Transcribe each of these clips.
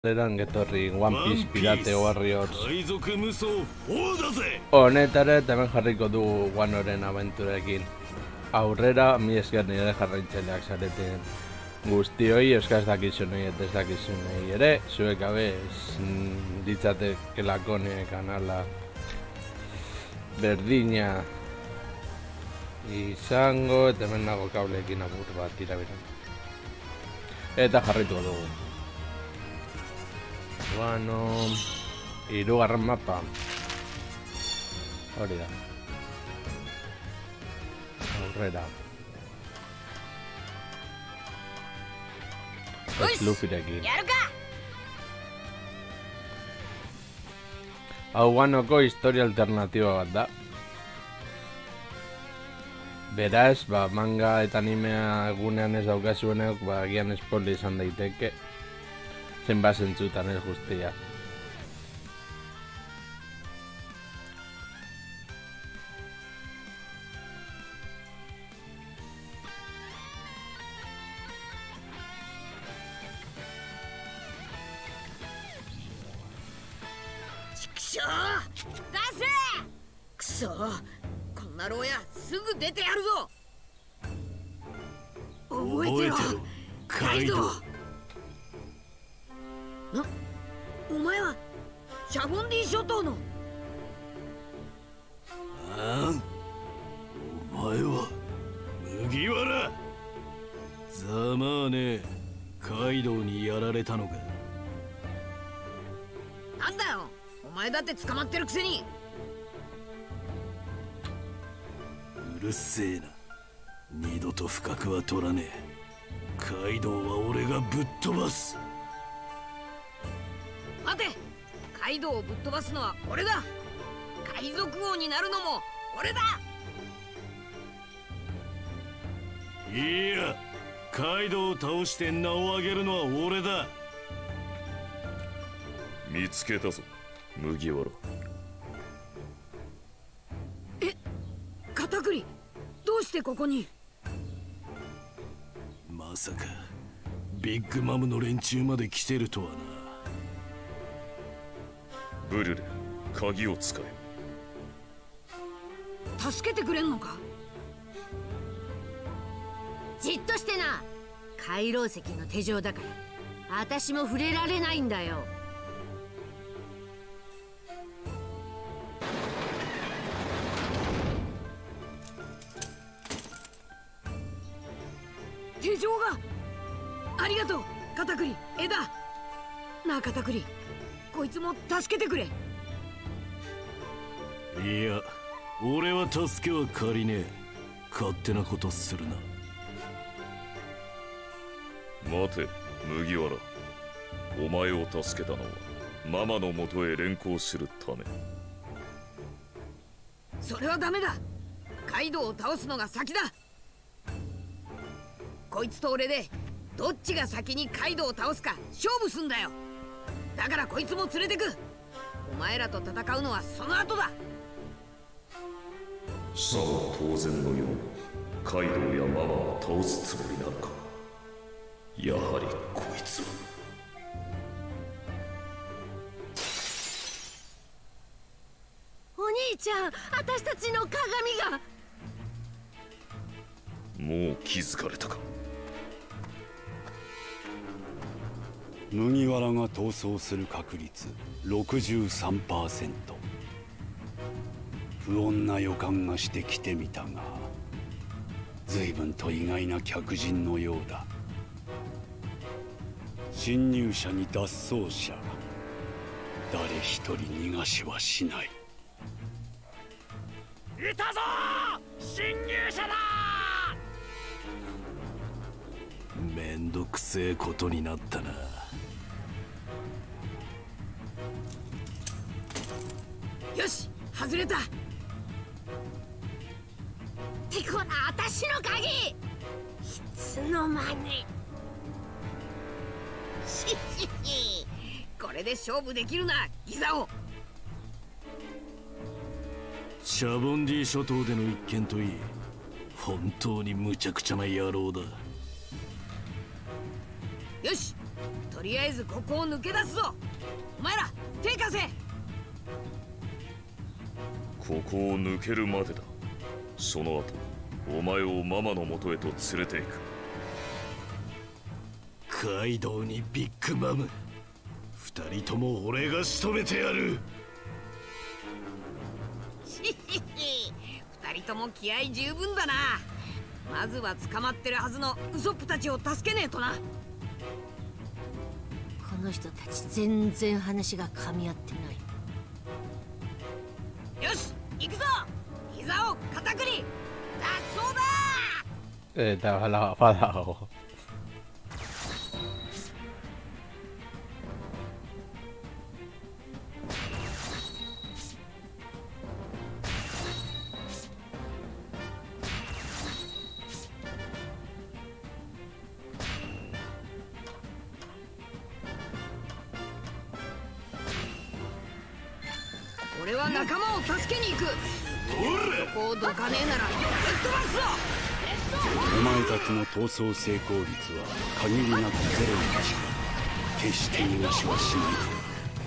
Eran getorri One Piece Pirate Warriors honetara eta hemen jarriko dugu Wanoren abenturekin. Aurrera, mi esker nire jarraitzaileak zareten guztioi, euskaz dakizunei eta ez dakizunei ere, zuek gabe ditzatekelako nire kanala berdina izango, eta hemen nago kableekin apur bat irabiran. Eta jarrituko dugu. Bueno, hirugarren mapa. Hori da. Aurrera. Ez Luffyrekin. Hau Wanoko historia alternatiba bat da. Beraz, manga eta animea egunean ez daukazuenek, agian spoiler izan daiteke. Zenbat zentzutan ez guztia. 捕まってるくせにうるせえな。二度と深くは取らねえ。カイドウは俺がぶっ飛ばす。待て、カイドウをぶっ飛ばすのは俺だ。海賊王になるのも俺だ。いや、カイドウを倒して名を上げるのは俺だ。見つけたぞ、麦わら。片栗、どうしてここに？まさかビッグマムの連中まで来てるとはな。ブルル、鍵を使え。助けてくれんのか？ じっとしてな。海楼石の手錠だから私も触れられないんだよ。 手錠が。ありがとう、片栗、枝。なあ片栗、こいつも助けてくれ。いや、俺は助けは借りねえ。勝手なことするな。待て、麦わら。お前を助けたのはママのもとへ連行するため。それはダメだ。カイドウを倒すのが先だ。こいつと俺でどっちが先にカイドウを倒すか勝負すんだよ。だからこいつも連れてく。お前らと戦うのはその後だ。さあ当然のようにカイドウやママを倒すつもりなのか。やはりこいつは。 お兄ちゃん、私たちの鏡が。 もう気づかれたか。 麦わらが逃走する確率 63%。 不穏な予感がしてきてみたが、随分と意外な客人のようだ。侵入者に脱走者、誰一人逃がしはしない。 いたぞー、侵入者だ。めんどくせえことになったな。よし、外れた。 てこら、私の鍵。いつの間に。 しひひ、これで勝負できるな、ギザオ。シャボンディ諸島での一件といい、本当に無茶苦茶な野郎だ。よし、 とりあえずここを抜け出すぞ。お前ら手貸せ。 ここを抜けるまでだ。その後お前をママの元へと連れて行く。 カイドウにビッグマム、二人とも俺が仕留めてやる。 二人とも気合十分だな。まずは捕まってるはずのウソップたちを助けねえとな。 この人たち全然話が噛み合ってない。 よし行くぞ。膝を固くり脱走だ。 Te va la espada o... 俺は仲間を助けに行く。そこをどかねえならぶっ飛ばすぞ。 お前たちの逃走成功率は限りなくゼロに近い。決して逃がしはしない。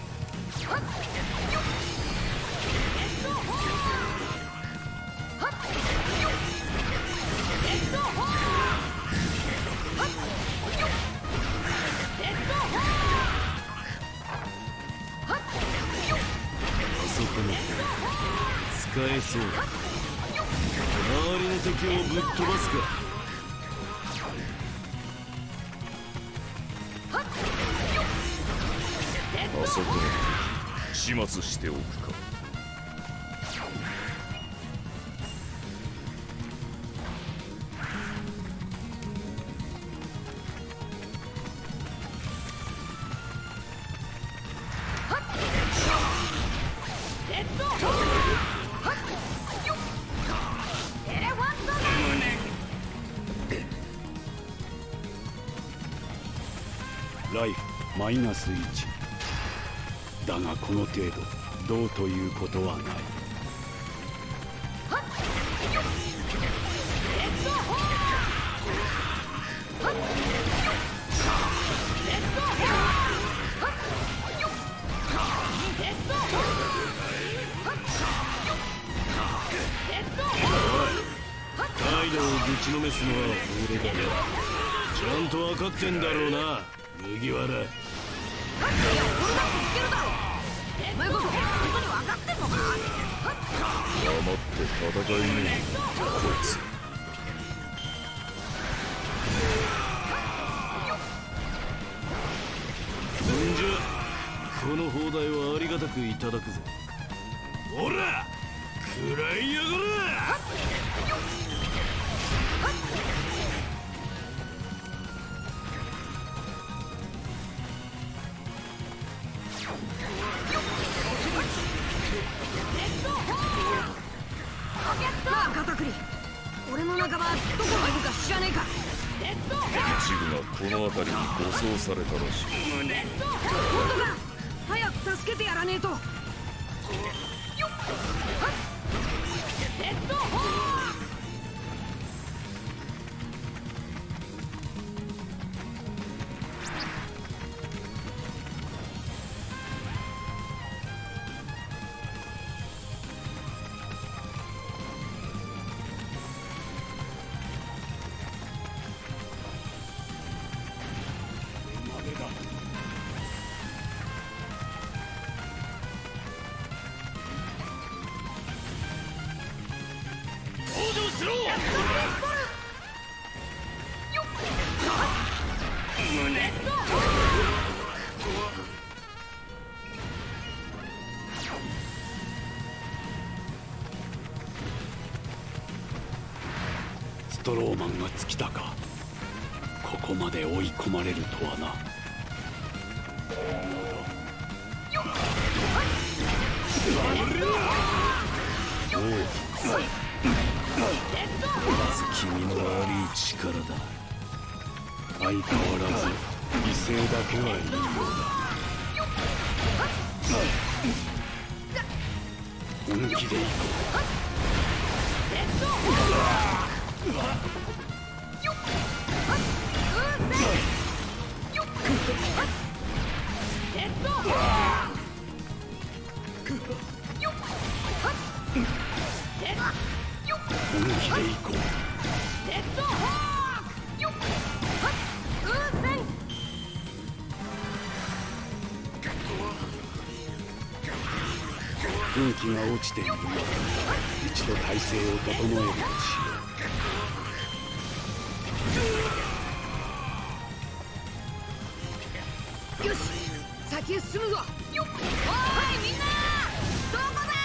使えそう。周りの敵をぶっ飛ばすか。 あそこの始末しておくか。 ライフマイナス1。だがこの程度どうということはない。 カイドウをぶちのめすのは俺だ。ちゃんと分かってんだろうな麦わら。 いやこれだって言ってるだろ。お前こそ本当に分かってんのか。 黙って戦いねえこいつ。 んじゃこの砲台はありがたくいただくぜ。ほら食らいやがれ。 なあカタクリ、俺の仲間どこにいるか知らねえか。 一部がこの辺りに護送されたらしい。 本当か。早く助けてやらねえと。 ストローマンが尽きたか。ここまで追い込まれるとはな。 おう君の悪い力だ。 相変わらず犠牲だけはいいようだ。本気でいこう。 本気で行こう。運気が落ちているので一度体勢を整えるとしよう。よし、先へ進むぞ。おいみんな、どこだ。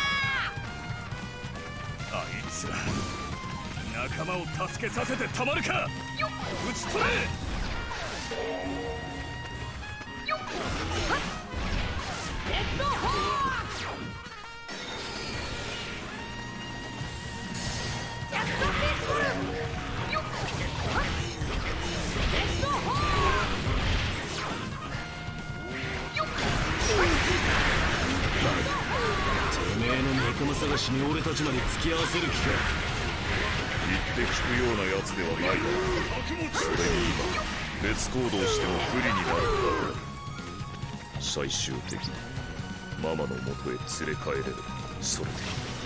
あいつら仲間を助けさせてたまるか。撃ち取れ。仲間探しに俺たちまで付き合わせる気か。 言って聞くようなやつではないが、それに今別行動しても不利になるから。最終的にママの元へ連れ帰れればそれでいい。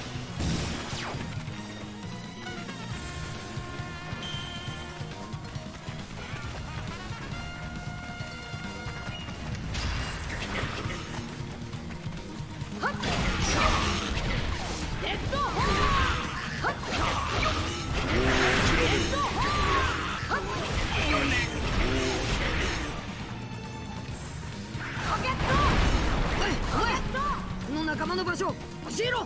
仲間の場所教えろ。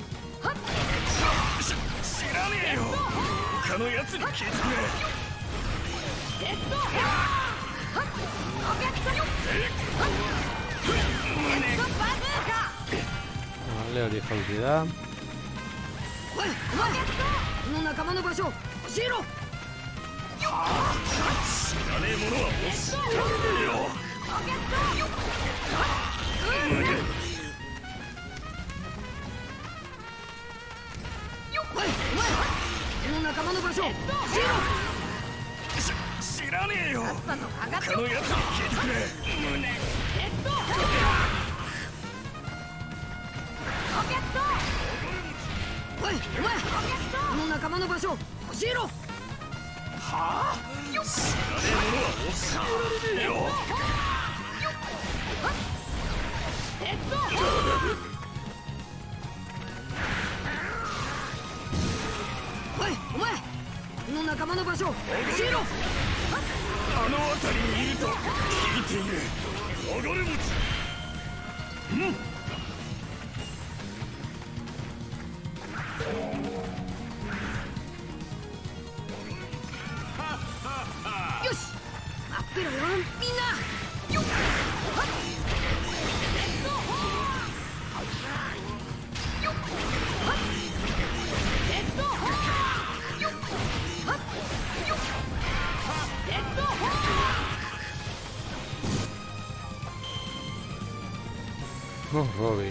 知らねえよ。他のやつに聞いてくれ。 Vale, originalidad. おい、お前、この仲間の場所教えろ。 知らねえものは教えられねえよ。 おい、お前、この仲間の場所教えろ。 知らねえよ。他のやつに聞いてくれ。 おい、お前、この仲間の場所教えろ。 はあ？知らねえものは教えられねえよ。 おい、お前、この仲間の場所教えろ。 あの辺りにいると聞いている。流れ持ち。 よし、待ってろよ、みんな。 Oh, Robin.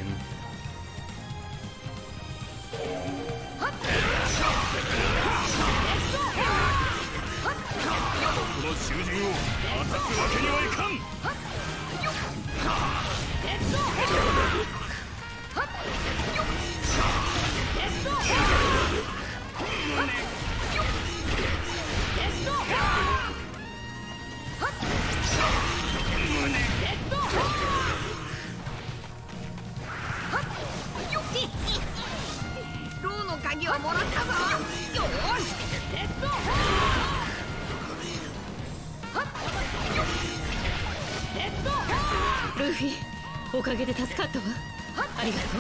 この囚人を果たすわけにはいかん。 ローの鍵をもらったぞ。よし。 ルフィ、おかげで助かったわ。ありがとう。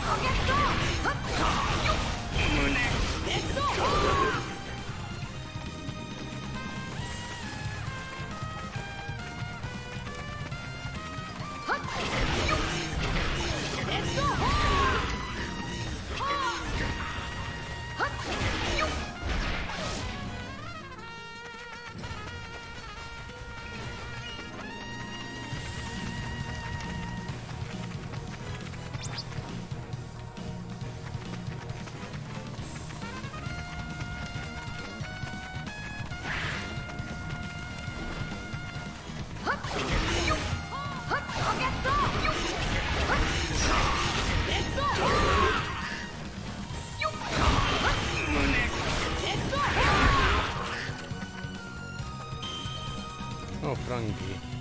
Oh, Frankie.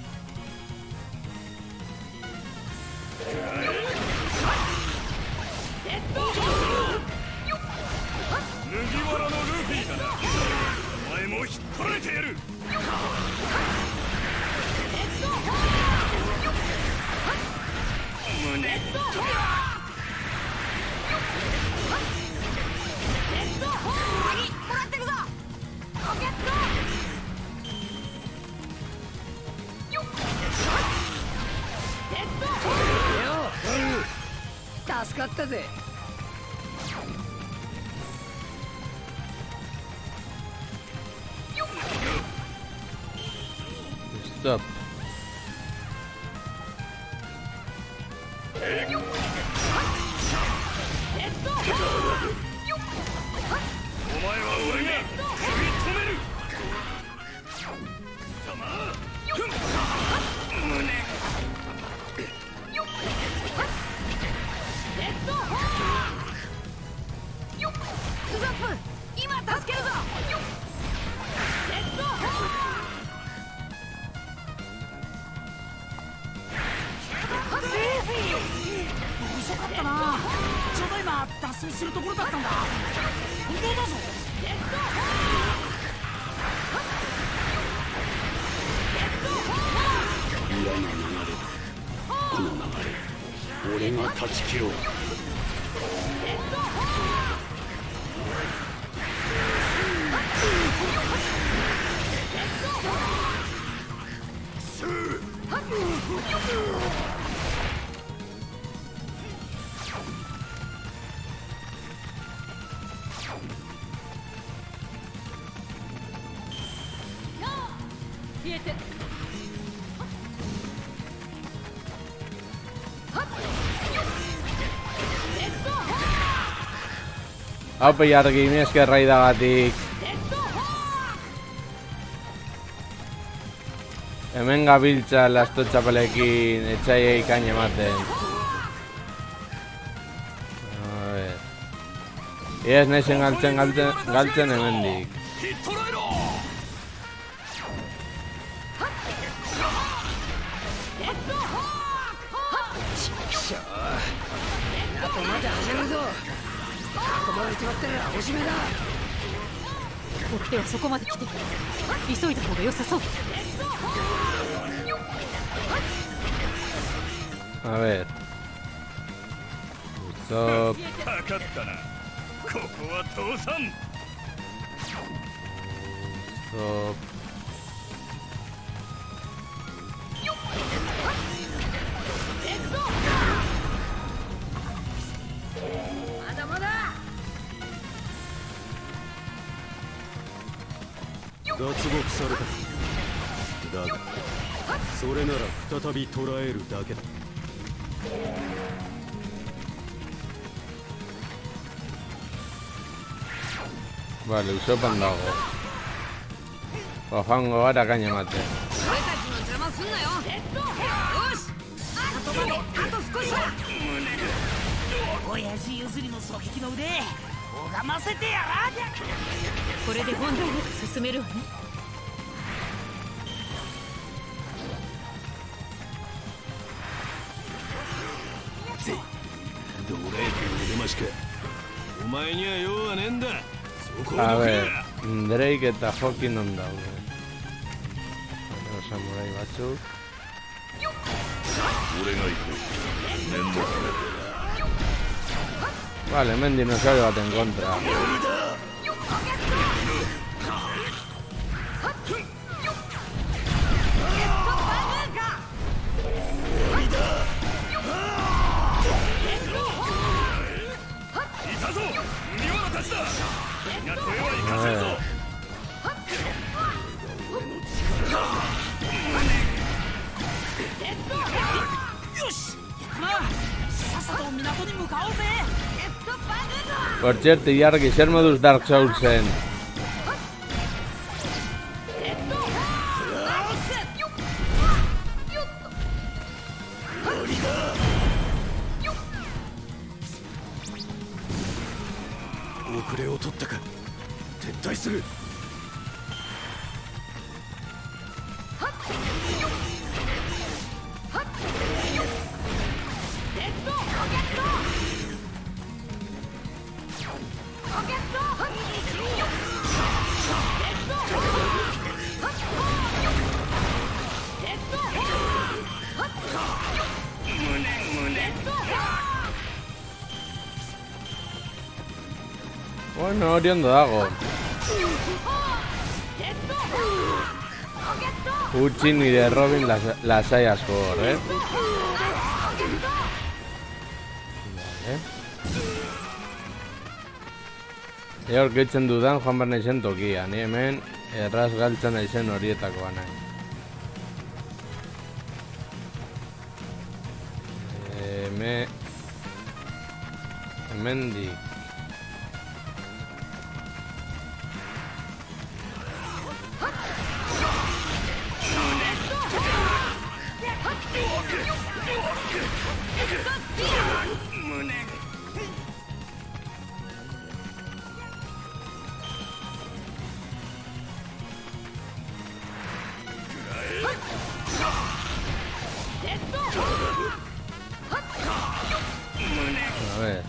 助かったぜ。 Stop. 遅かったな。ちょうど今脱走するところだったんだ。本当だぞ。 嫌な流れだ。この流れ俺が断ち切ろう。 消えて。 Apa ya argi ini esker raidagatik. Hemen gabiltza lasto txapelekin etxaiei kaina ematen. A ver. Ez naizen galtzen hemendik. 追っ手はそこまで来てる。急いだ方が良さそう。 A ver. Stop. かかったな。ここは倒産。 Stop. まだまだ。 脱獄された。だがそれなら再び捕らえるだけだ。 Vale, uso pandago. Cojango ahora caña mate. 俺たちの邪魔すんなよ。よし。あとまであと少しだ。親父譲りの狙撃の腕拝ませてやら。 これで問題なく進めるわね。 ぜ奴隷家の出ましか。お前には用はねえんだ。そこを A どけ。 ver, Drake eta Hoki non daude. Samurai batzuk. 俺が行こう。念のため Vale, hemen dinosaurio bat en kontra. Por cierto, jargi, zer moduz Dark Soulsen? Bueno, hori ondo dago. Utzi nire Robin lasai asko hor, Vale. Hor gehitzen dudan joan behar naizen tokia. Ni hemen erraz galtzen naizen horietakoa nahi. Hemendik. A ver.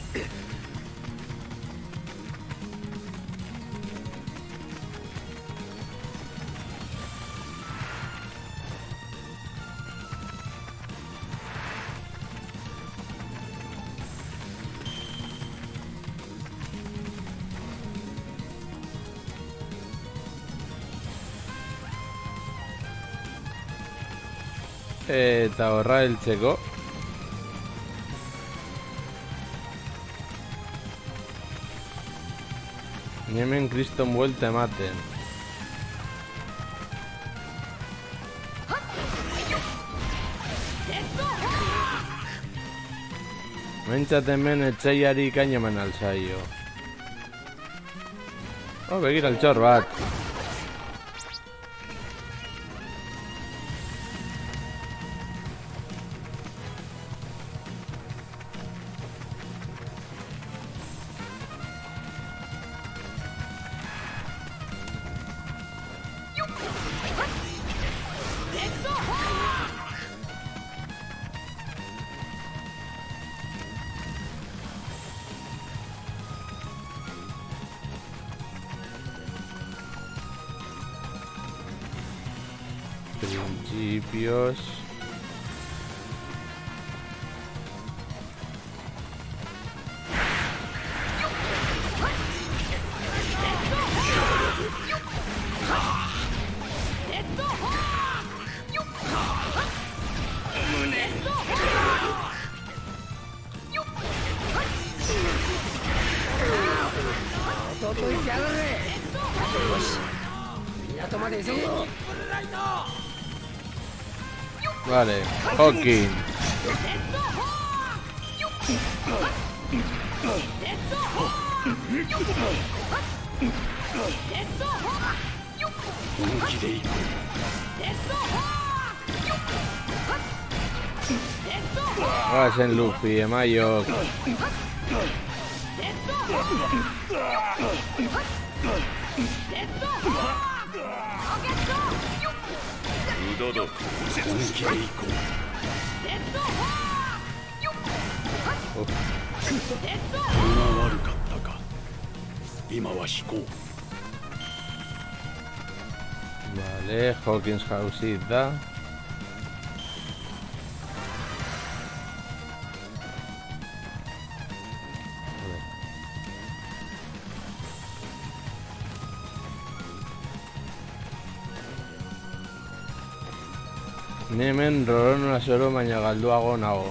Eta horra heltzeko hemen kriston buelta ematen. Mentzat hemen etxaiari ikain eman alzaio. Begira altxor bat. Principios. Vale, Hawking. Rasen Luffy, Emayo. Vale, Hawkins jauzita. Ni hemen Roronoa zoro baina galduago nago.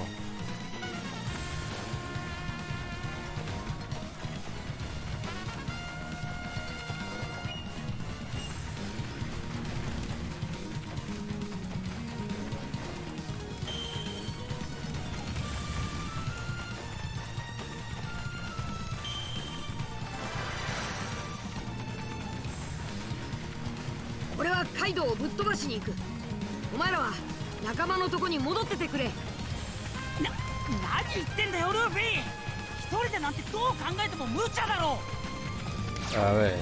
俺はカイドウをぶっ飛ばしに行く。お前らは仲間のとこに戻っててくれ。 何言ってんだよルフィ。一人でなんてどう考えても無茶だろ。 A ver.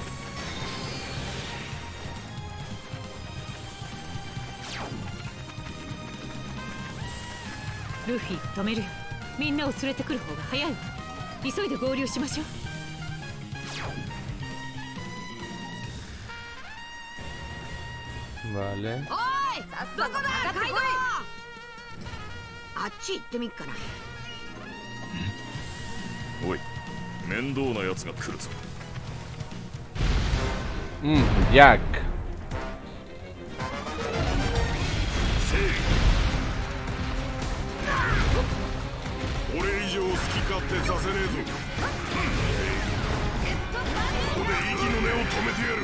ルフィ止めるよ。みんなを連れてくる方が早いわ。急いで合流しましょう。 Vale. おい、どこだカイドウ。あっち行ってみっかな。 おい、面倒なやつが来るぞ。 Jack. これ以上好き勝手させねえぞ。ここで息の根を止めてやる。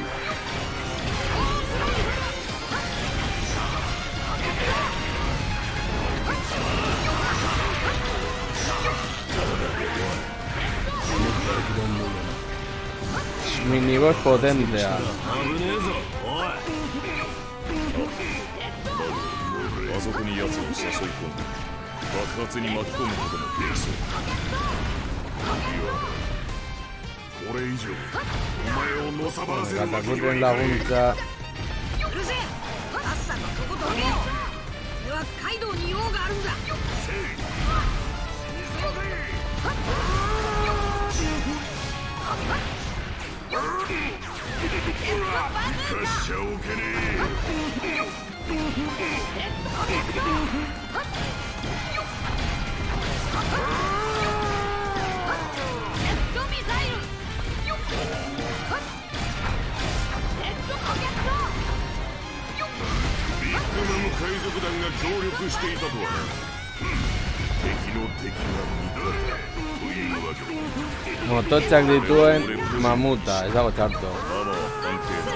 Miniboss potente. 危ねえぞ。おい。 あそこに奴を誘い込んで爆発に巻き込むこともできそう。 これ以上お前をのさばらせるわけに Catapulta は en い la かね punta. うるせえ。さっさとそこどけよ。俺はカイドウに用があるんだ。 生かしちゃおけねビッグマム海賊団が協力していたとはな。敵の敵が味方というわけだ。 Motoche actitud en Mamuta. Es algo charto. ママは関係ない。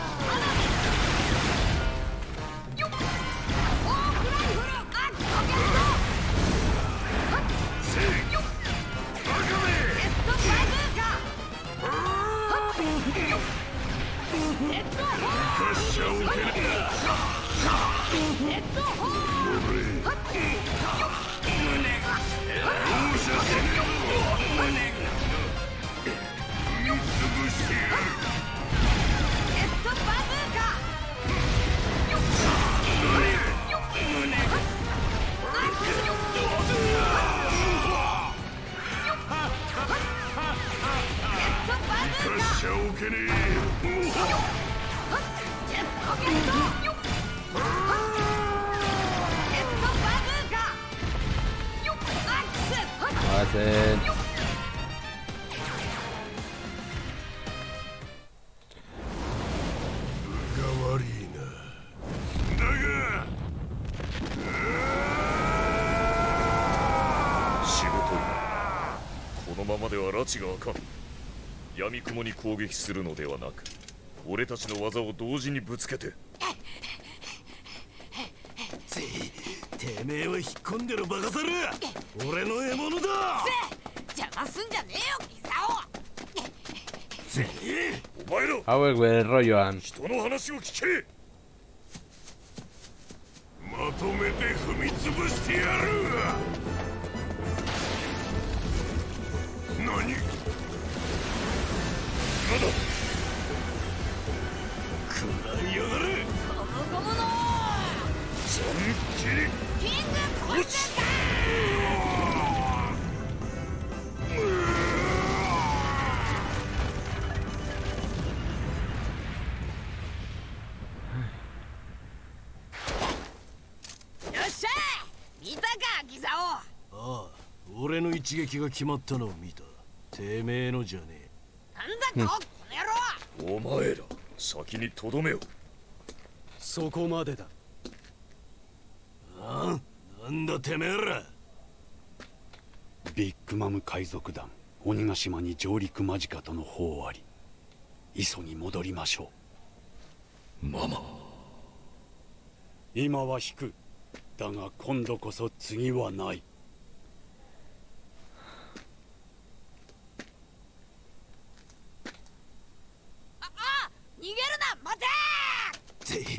このままでは拉致が開かん。闇雲に攻撃するのではなく、俺たちの技を同時にぶつけて。 てめえは引っ込んでるバカ猿。俺の獲物だ。 邪魔すんじゃねえよギサお前ら A ver, el rollo han. 人の話を聞け。 まとめて踏み潰してやる。何？ 今だ。 食らいやがれ。 ゴムゴムの残機キングコンセント。よっしゃ見たかギサオ。 ああ、俺の一撃が決まったのを見た。てめえのじゃねえ。 なんだと、この野郎。 お前ら先にとどめよ。 そこまでだ。 あ、なんだてめえら。 ビッグマム海賊団鬼ヶ島に上陸間近との報あり、磯に戻りましょう。ママ、 今は引く。だが今度こそ次はない。 逃げるな、待てー。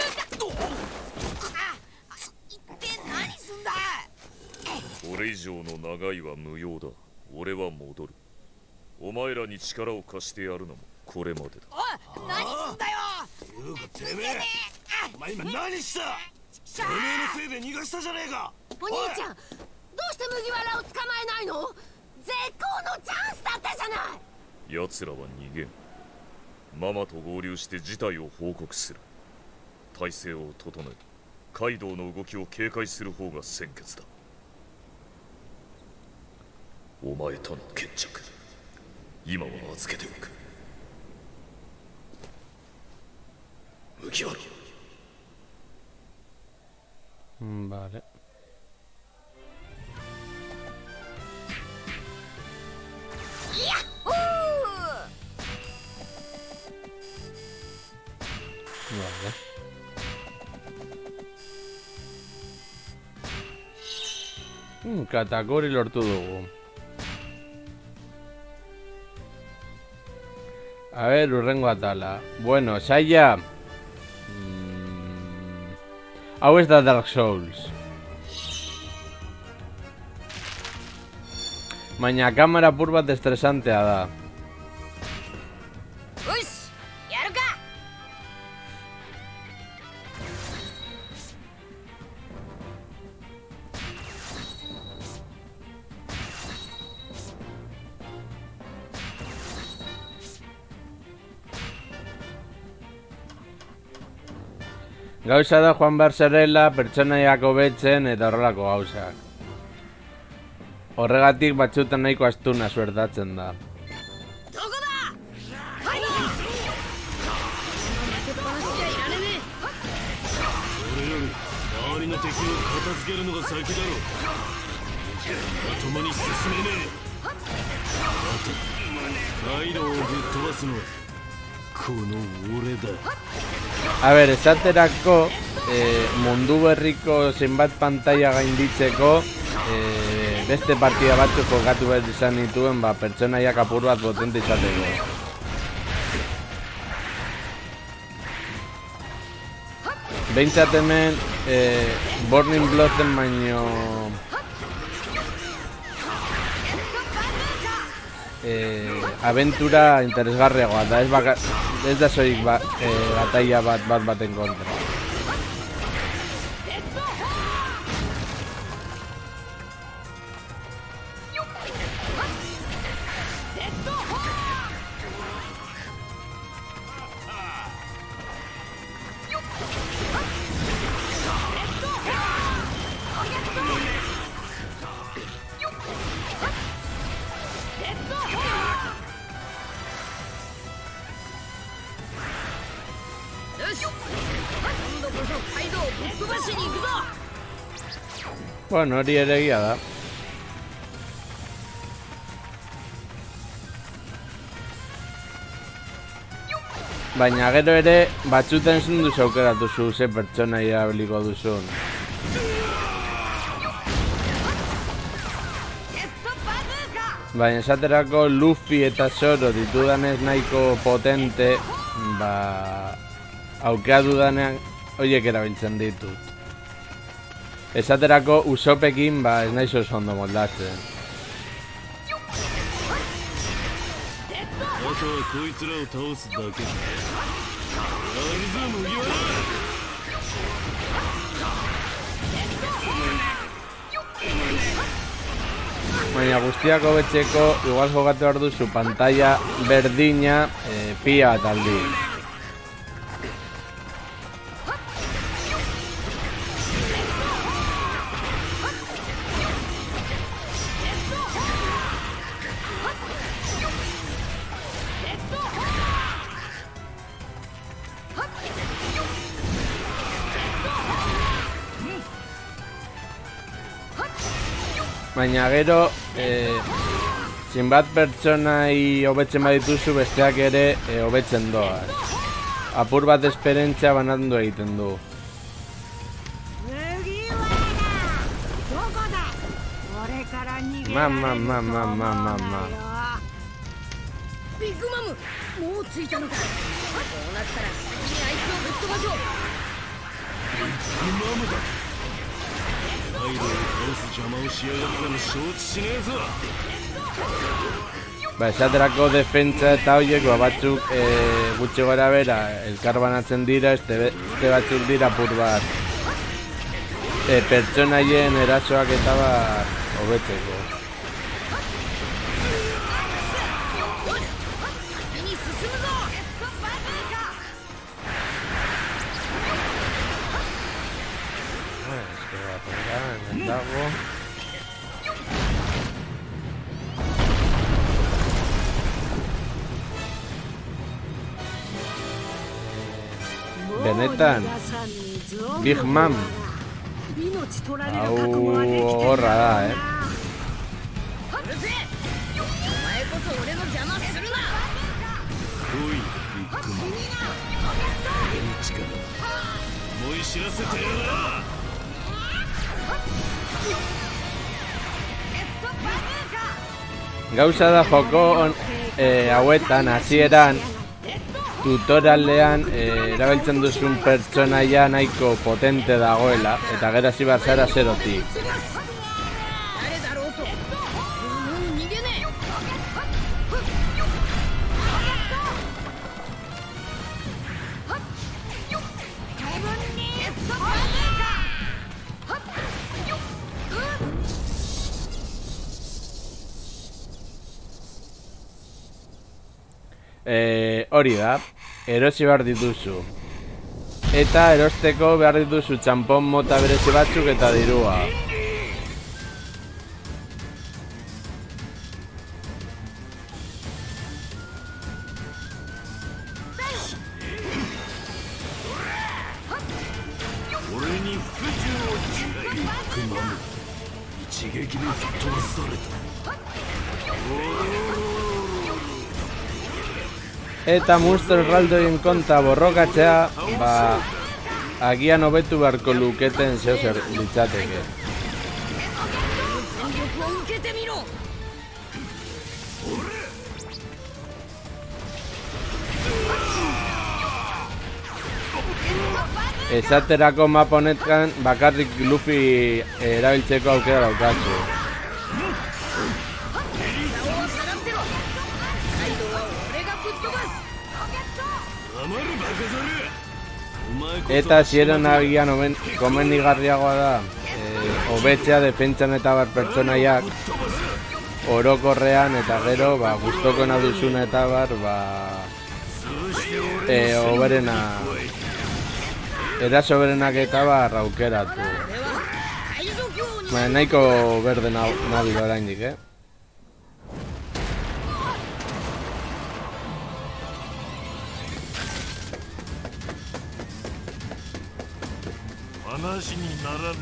一体何すんだ。 これ以上の長いは無用だ。俺は戻る。お前らに力を貸してやるのもこれまでだ。 おい、何すんだよ。 いうかてめえ、お前今何した。てめえのせいで逃がしたじゃねえか。 お兄ちゃん、どうして麦わらを捕まえないの？絶好のチャンスだったじゃない。 奴らは逃げん。ママと合流して事態を報告する。体制を整え、カイドウの動きを警戒する方が先決だ。お前との決着、今は預けておく。麦わら。 Vale. Vale. Katakuri lortu dugu. A ver, urrengo atala. Bueno, Saya. Hau ez da Dark Souls. Baina kamera pur bat estresantea da. Gauza da joan behar zerela, pertsonaiak hobetzen eta horrelako gauzak. Horregatik batzutan nahiko astuna suertatzen da. A ber, esaterako mundu berriko zenbat pantalla gainditzeko beste partida batzuk jokatu behar izan dituen pertsonaiak apur bat potente izateko. Behintzat hemen Burning Blooden baino aventura interesgarriagoa da, ez da soik batalla baten kontra. Bueno, hori ere egia da. Baina gero ere batzutan ezin duzu aukeratu zu ze pertsonaia erabiliko duzun. Baina esaterako Luffy eta Zoro ditudanez nahiko potente, aukera dudanean horiek erabiltzen ditut. Esaterako Usopekin ez naiz oso ondo moldatzen. Baina guztiak hobetzeko igual jokatu behar duzu pantalla berdina pila bat aldiz. Baina gero, zinbat pertsonai hobetzen badituzu besteak ere hobetzen doa. Apur bat esperientzia banandu egiten du. Mama. ビッグマム、もう着いたのか。こうなったら先にあいつをぶっ飛ばそう。 マムだ。カイドウを倒す邪魔をしやがったの承知しねえぞ。 Esaterako defentsa eta horiek batzuk gutxi gora bera elkar banatzen dira, beste batzuk dira apur bat pertsonaien erasoak eta bat hobetzeko. Benetan, Big Mom. Hau horra da, Gauza da joko hauetan hasieran tutorialean erabiltzen duzun pertsonaia nahiko potente dagoela eta gero hasi behar zara zerotik. Hori da, erosi behar dituzu. Eta erosteko behar dituzu txampon mota berezi batzuk eta dirua. Eta monstro erraldoien konta borrokatzea, agian hobetu beharko luketen zeozer litzateke. Esaterako mapa honetan bakarrik Luffy erabiltzeko aukera daukazu. Eta ziren agian komenigarriagoa da hobetzea defentsan eta bar pertsonaiak orokorrean eta gero gustokona duzuna eta bar oberena eraso berenak eta bar aukeratu. Nahiko berde nabil oraindik, 話にならね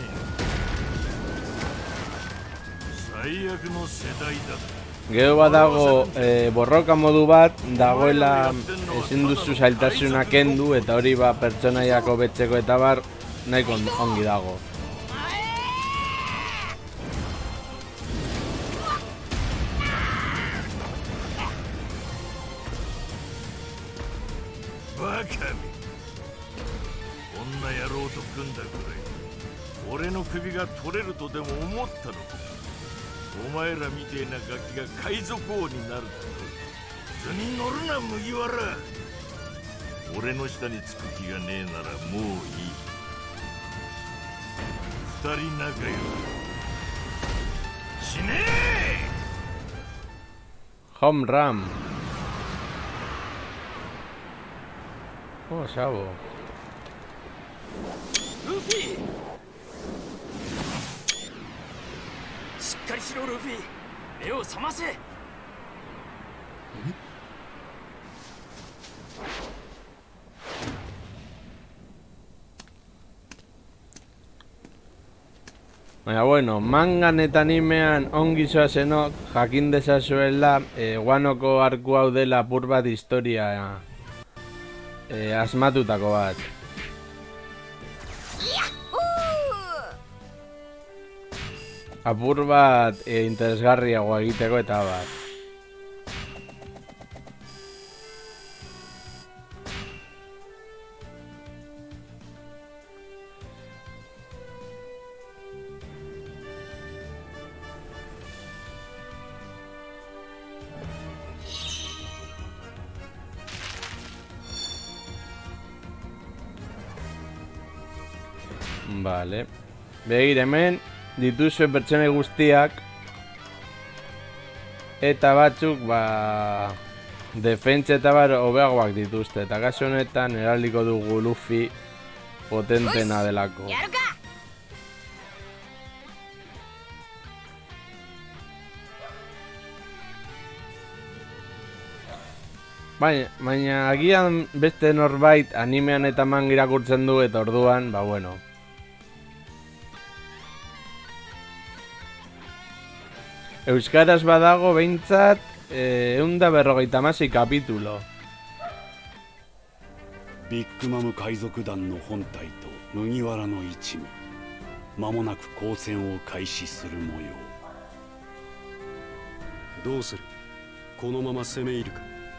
え。最悪の世代だ。 Gero badago borroka modu bat dagoela ezin duzu zailtasuna kendu eta hori pertsonaiak hobetzeko eta bar nahiko ongi dago. Home run. Oh, chavo. Luffy! しっかりしろルフィ、目を覚ませ。 Baina, bueno, mangan eta animean ongi zoazenok jakin dezazuela Guanoko arku hau dela apur bat historia asmatutako bat. Apur bat interesgarriagoa egiteko eta bat. Vale. Begir hemen dituzue pertsone guztiak eta batzuk defentsa eta hobeagoak dituzte eta kasu honetan eraldiko dugu Luffy potentena delako. Baina agian beste norbait animean eta manga irakurtzen du eta orduan, bueno. Euskaraz badago behintzat 156 kapitulo. ビッグマム海賊団の本隊と麦わらの一味、間もなく交戦を開始する模様。 どうする？このまま攻め入るか？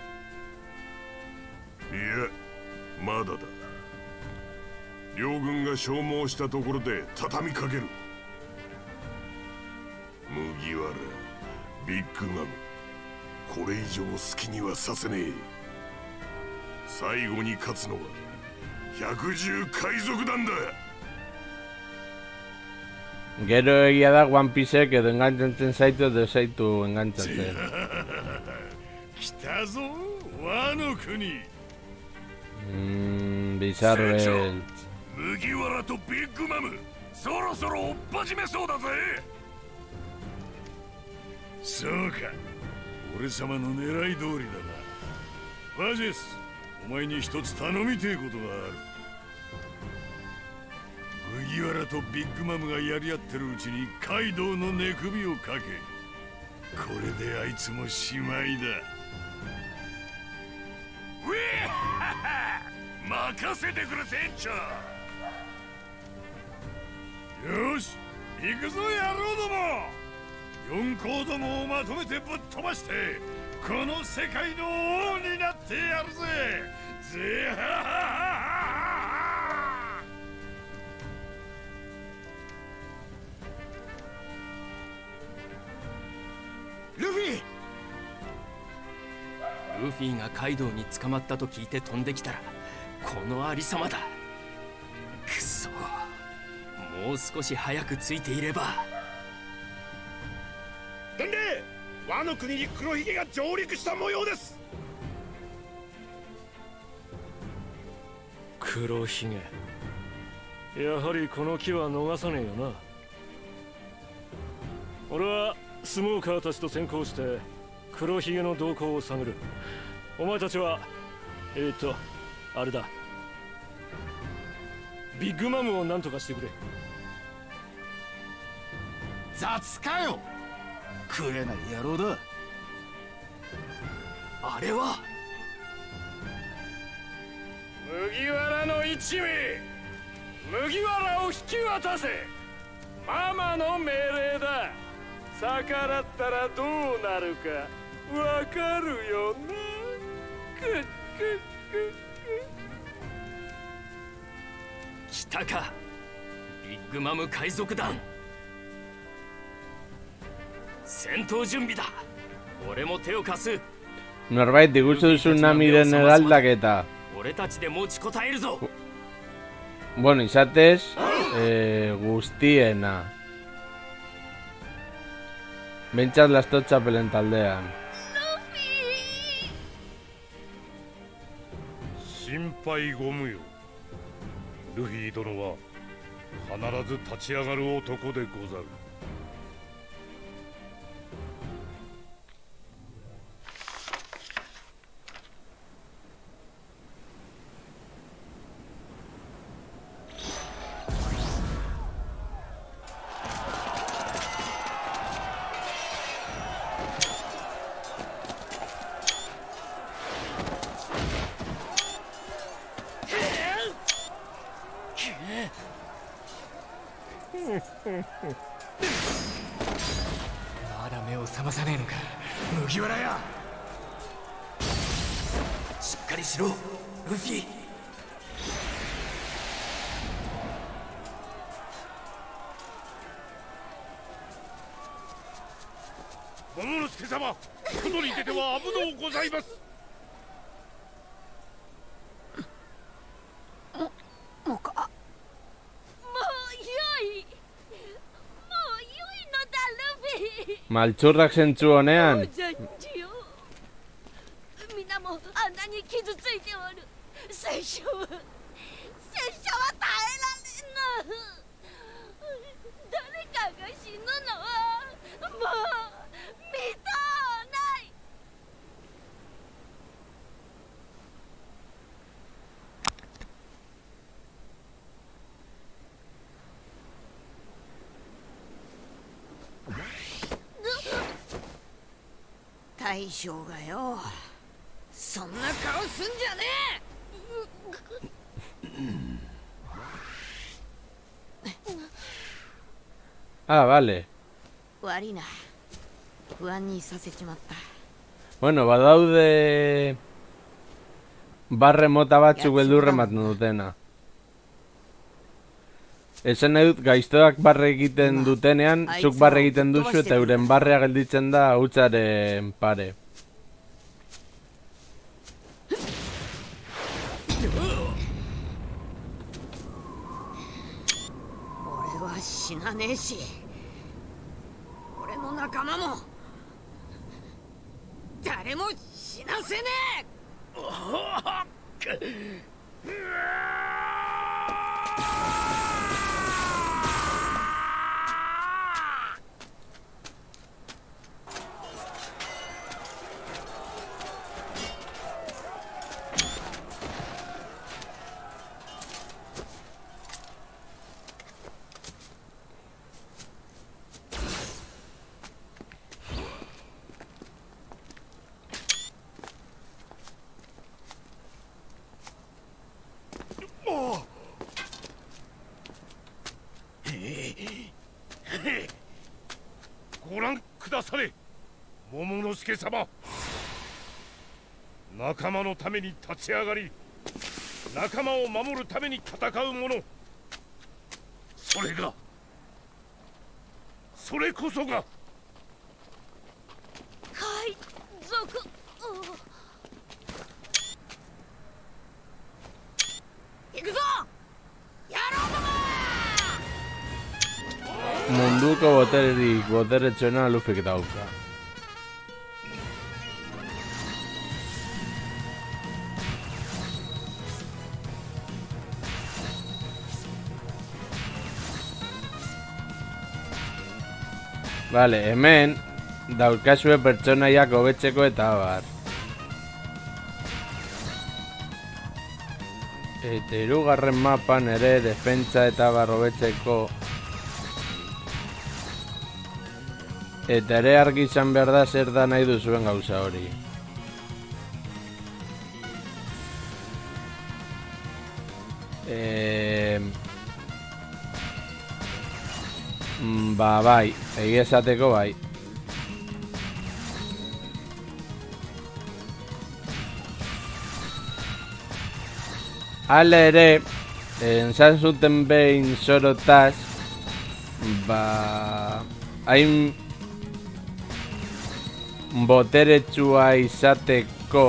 いや、まだだ。両軍が消耗したところで畳みかける。麦わら、ビッグマム、これ以上好きにはさせねえ。最後に勝つのは百獣海賊団だ。 Gero egia da One Piecek edo engantzatzen zaitu edo zaitu engantzatzen. 来たぞ、ワノ国。 Bizarre. 麦わらとビッグマム、そろそろ追っ始めそうだぜ。そうか、俺様の狙い通りだな。バジェス、お前に一つ頼みてえことがある。麦わらとビッグマムがやり合ってるうちにカイドウの寝首をかけ、これであいつもしまいだ。ウェッ任せてくれ船長。よし、行くぞ野郎ども。四皇どもをまとめてぶっ飛ばしてこの世界の王になってやるぜ。ぜははは。 ルフィがカイドウに捕まったと聞いて飛んできたらこのありさまだ。くそ、もう少し早くついていれば。 伝令、ワノ国に黒ひげが上陸した模様です。 黒ひげ、やはりこの木は逃さねえよな。俺はスモーカーたちと先行して黒ひげの動向を探る。お前たちはあれだ、ビッグマムを何とかしてくれ。 雑かよ、食えない野郎だ。あれは麦わらの一味、麦わらを引き渡せ。ママの命令だ。逆らったらどうなるかわかるよな。 来たか、ビッグマム海賊団。戦闘準備だ。俺も手を貸す。 Norbait ikusi duzu Namiren eraldaketa. 俺たちで持ちこたえるぞ。 Bueno, izatez, guztiena. Bentsat Last Txapelen taldean. 心配ご無用。ルフィ殿は必ず立ち上がる男でござる。 まだ目を覚まさねえのか麦わらや。 しっかりしろルフィ。 桃之助様、外に出ては危のうございます。 もうか。もうよいのだルフィ。 Maltzurrak zentzu honean. みんなもあんなに傷ついておる。拙者は耐えられぬ。誰かが死ぬのはもう見とうない。大将がよ、そんな顔すんじゃねえ。 Ah, vale. 悪いな、不安にさせちまった。 Bueno, badaude barre mota batzuk beldurre ematen dutena. Esan nahi dut, gaiztoak barre egiten dutenean, zuk barre egiten duzu eta euren barrea gelditzen da hutsaren pare. Ore wa shinane shi, ore no nakama mo誰も死なせねえ。 ご覧くだされ、桃之助様。仲間のために立ち上がり、仲間を守るために戦う者、それこそが海賊。行くぞ、野郎ども。 Munduko botererik boteretsuena Luffyk dauka. Vale, hemen daukazue pertsonaiak hobetzeko eta abar. Eta hirugarren mapan ere defentsa eta abar hobetzeko. Eta ere argi izan behar da zer da nahi duzuen gauza hori. Ba, bai, egia esateko bai. Hala ere, esan zuten behin Zorotaz, ba, hain boteretsua izateko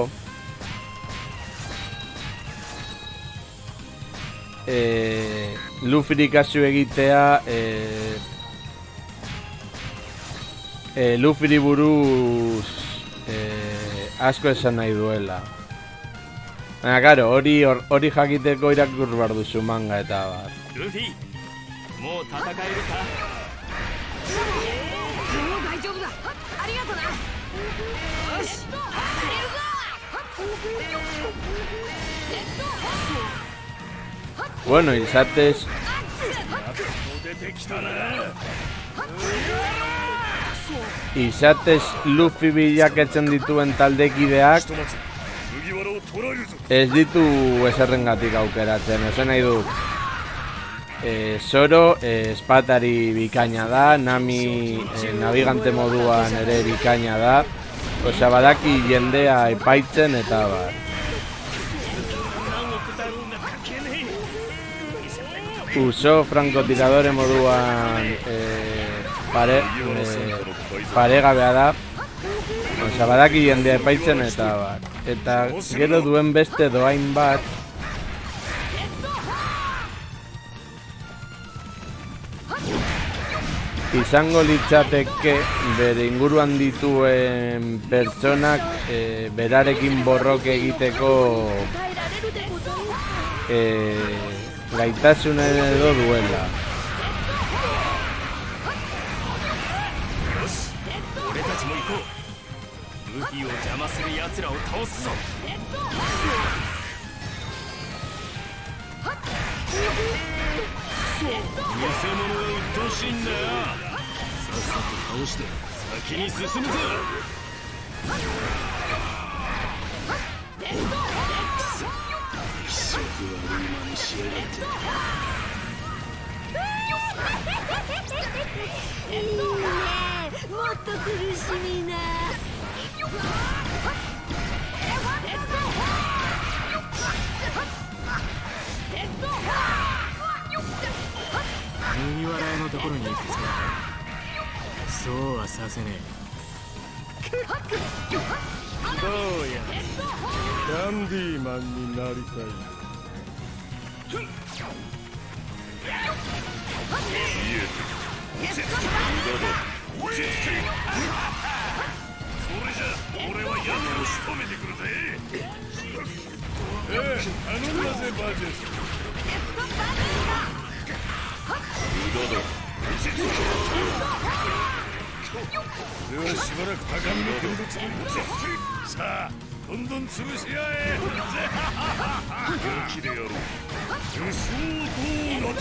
Luffyri kasu egitea Luffyri buruz asko esan nahi duela. Baina, karo, hori jakiteko irakur behar duzu manga eta bar. Luffy, mo tatakaeru ka? 大丈夫だ。ありがとな。よし、 Bueno, izatez Luffy bilaketzen dituen taldekideak ez ditu eserrengatik aukeratzen, esan nahi dut. Zoro espatari bikaina da, Nami navigante moduan ere bikaina da. Osea, badaki jendea epaitzen eta bar. Uso frankotiradore moduan paregabea da. Osea, badaki jendea epaitzen eta bar. Eta gero duen beste doain bat izango litzateke bere inguruan dituen pertsonak berarekin borroke egiteko gaitasunen edo duela. 麦わら屋のところに行くつもりか。そうはさせねえ。 どうやダンディーマンになりたい。 俺はヤツを仕留めてくるぜ。頼んだぜバージェス。俺はしばらく高みの見物つもりだ。さあどんどん潰し合え。本気でやろう。武装ドーナツ。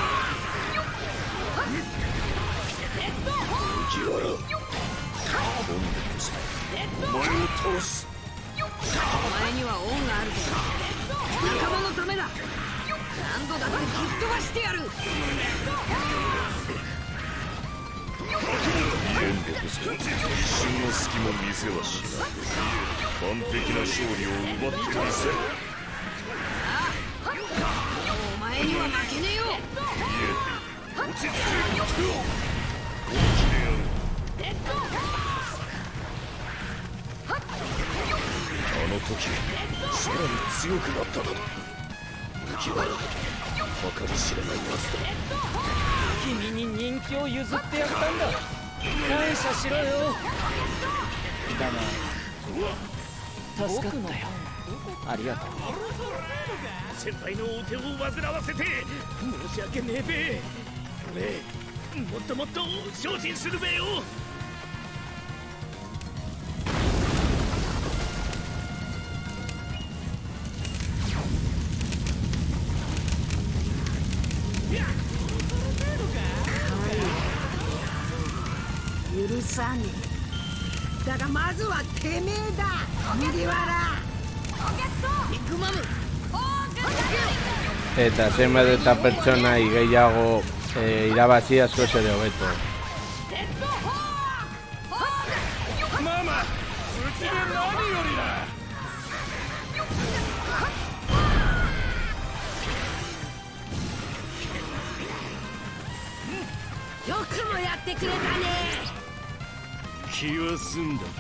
麦わら今度こそお前を倒す。 お前には恩があるけど仲間のためだ。何度だってぶっ飛ばしてやる。 現でこそ一瞬の隙も見せはしない。完璧な勝利を奪ってみせる。 お前には負けねえよ。 落ち着け。本気でやる。あの時さらに強くなっただろう。麦わら計り知れないやつだ。 君に人気を譲ってやったんだ。感謝しろよ。だが助かったよ。ありがとう。 先輩のお手を煩わせて申し訳ねえべ。俺もっともっと精進するべよ。 許さねえ。だがまずはてめえだ麦わら。ビッグマム。 Eta zenbat eta pertsonai gehiago irabazi asko ere hobeto. ママ、うちで何よりだ。 よくもやってくれたね。 気は済んだか。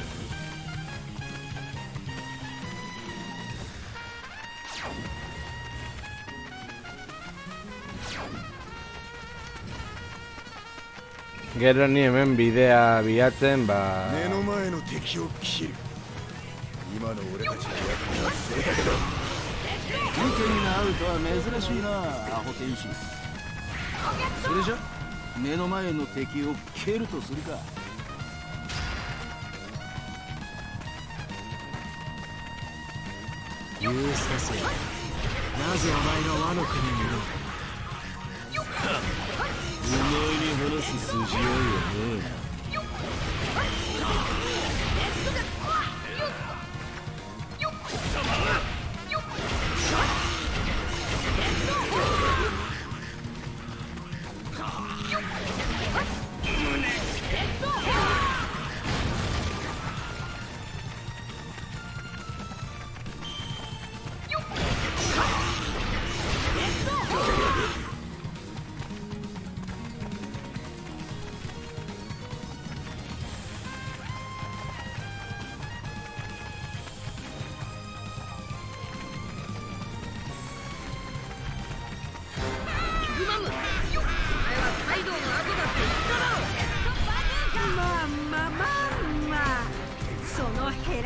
Gero ni hemen bidea bilatzen, ba... 目の前の敵を切る。今の俺たちの役は正確だ。 人間が会うとは珍しいな、アホ天使。それじゃ目の前の敵を蹴るとするか。 ユースタス、なぜお前がワノ国にいるのか。 お前に話す筋合いはねえ。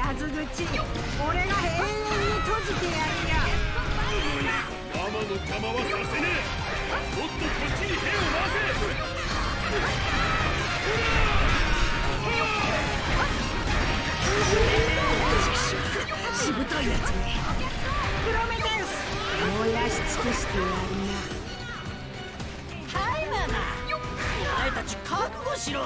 傷口俺が永遠に閉じてやるよ。 ママの邪魔はさせねえ。もっとこっちに兵を回せ。しぶといやつね。プロメテウス燃やし尽くしてやるな。はいママ、お前たち覚悟しろ。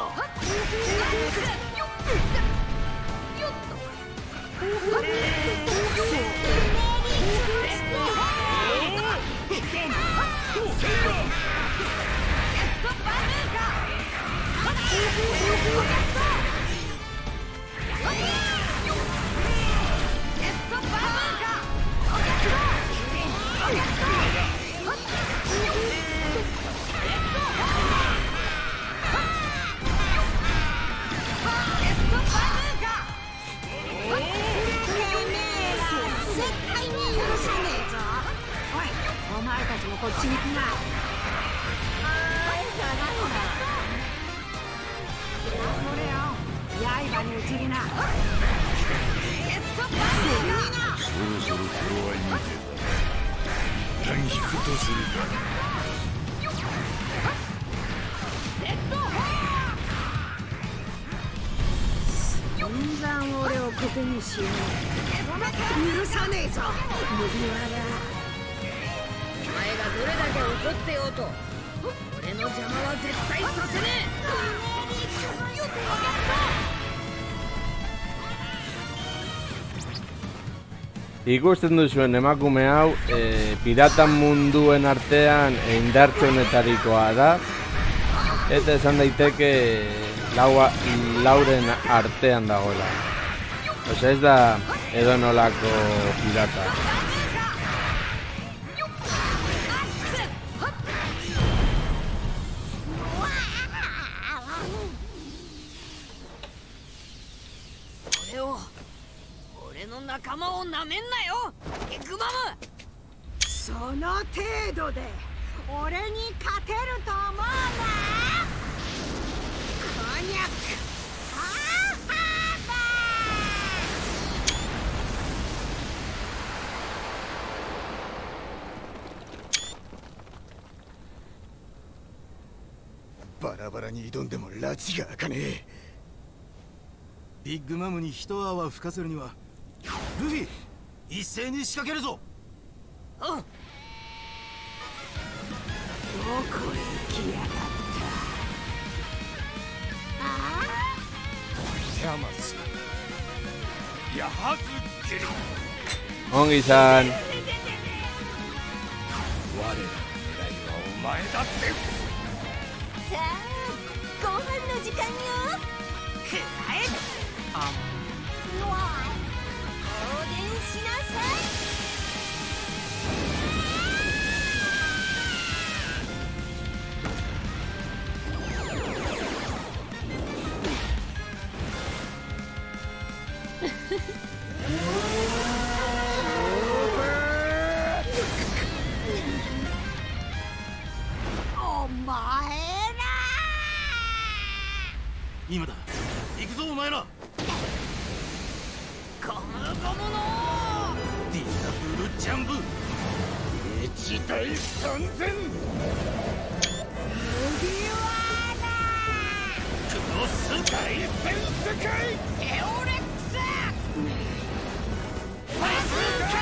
お前たちもこっちに来な。これよ、刃に移りな。 そろそろ頃合い見てだ。一旦引くとするか。 散々俺をここにしよう。許さねえぞ麦わら。お前がどれだけ怒ってようと俺の邪魔は絶対させねえ。 Ikusten duzuen emakume hau piratan munduen artean indartsuenetarikoa da, eta esan daiteke lauren artean dagoela. Osea, ez da edonolako pirata. 仲間をなめんなよ、ビッグマム。その程度で俺に勝てると思うな。コニャックバラバラに挑んでも拉致が開かねえ。ビッグマムに一泡吹かせるにはルフィ、一斉に仕掛けるぞ。 うん。どこへ行きやがった。ああ。 テアマス。やはずけり。 オンギさん。 我らの狙いはお前だって。 さあ、ご飯の時間よ。くらえ。あん。しなさい。お前ら。 今だ。行くぞお前ら。 ゴムゴムのディナブルジャンブ一対3000。 麦わらクロス大戦世界エオレックスバズーカ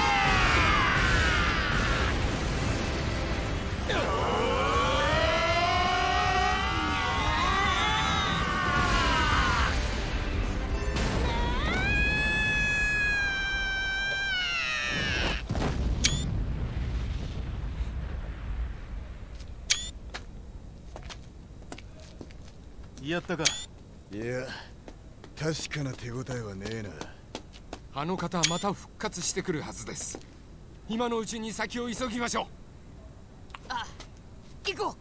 やったか。 いや、確かな手応えはねえな。 あの方はまた復活してくるはずです。今のうちに先を急ぎましょう。 あ、行こう。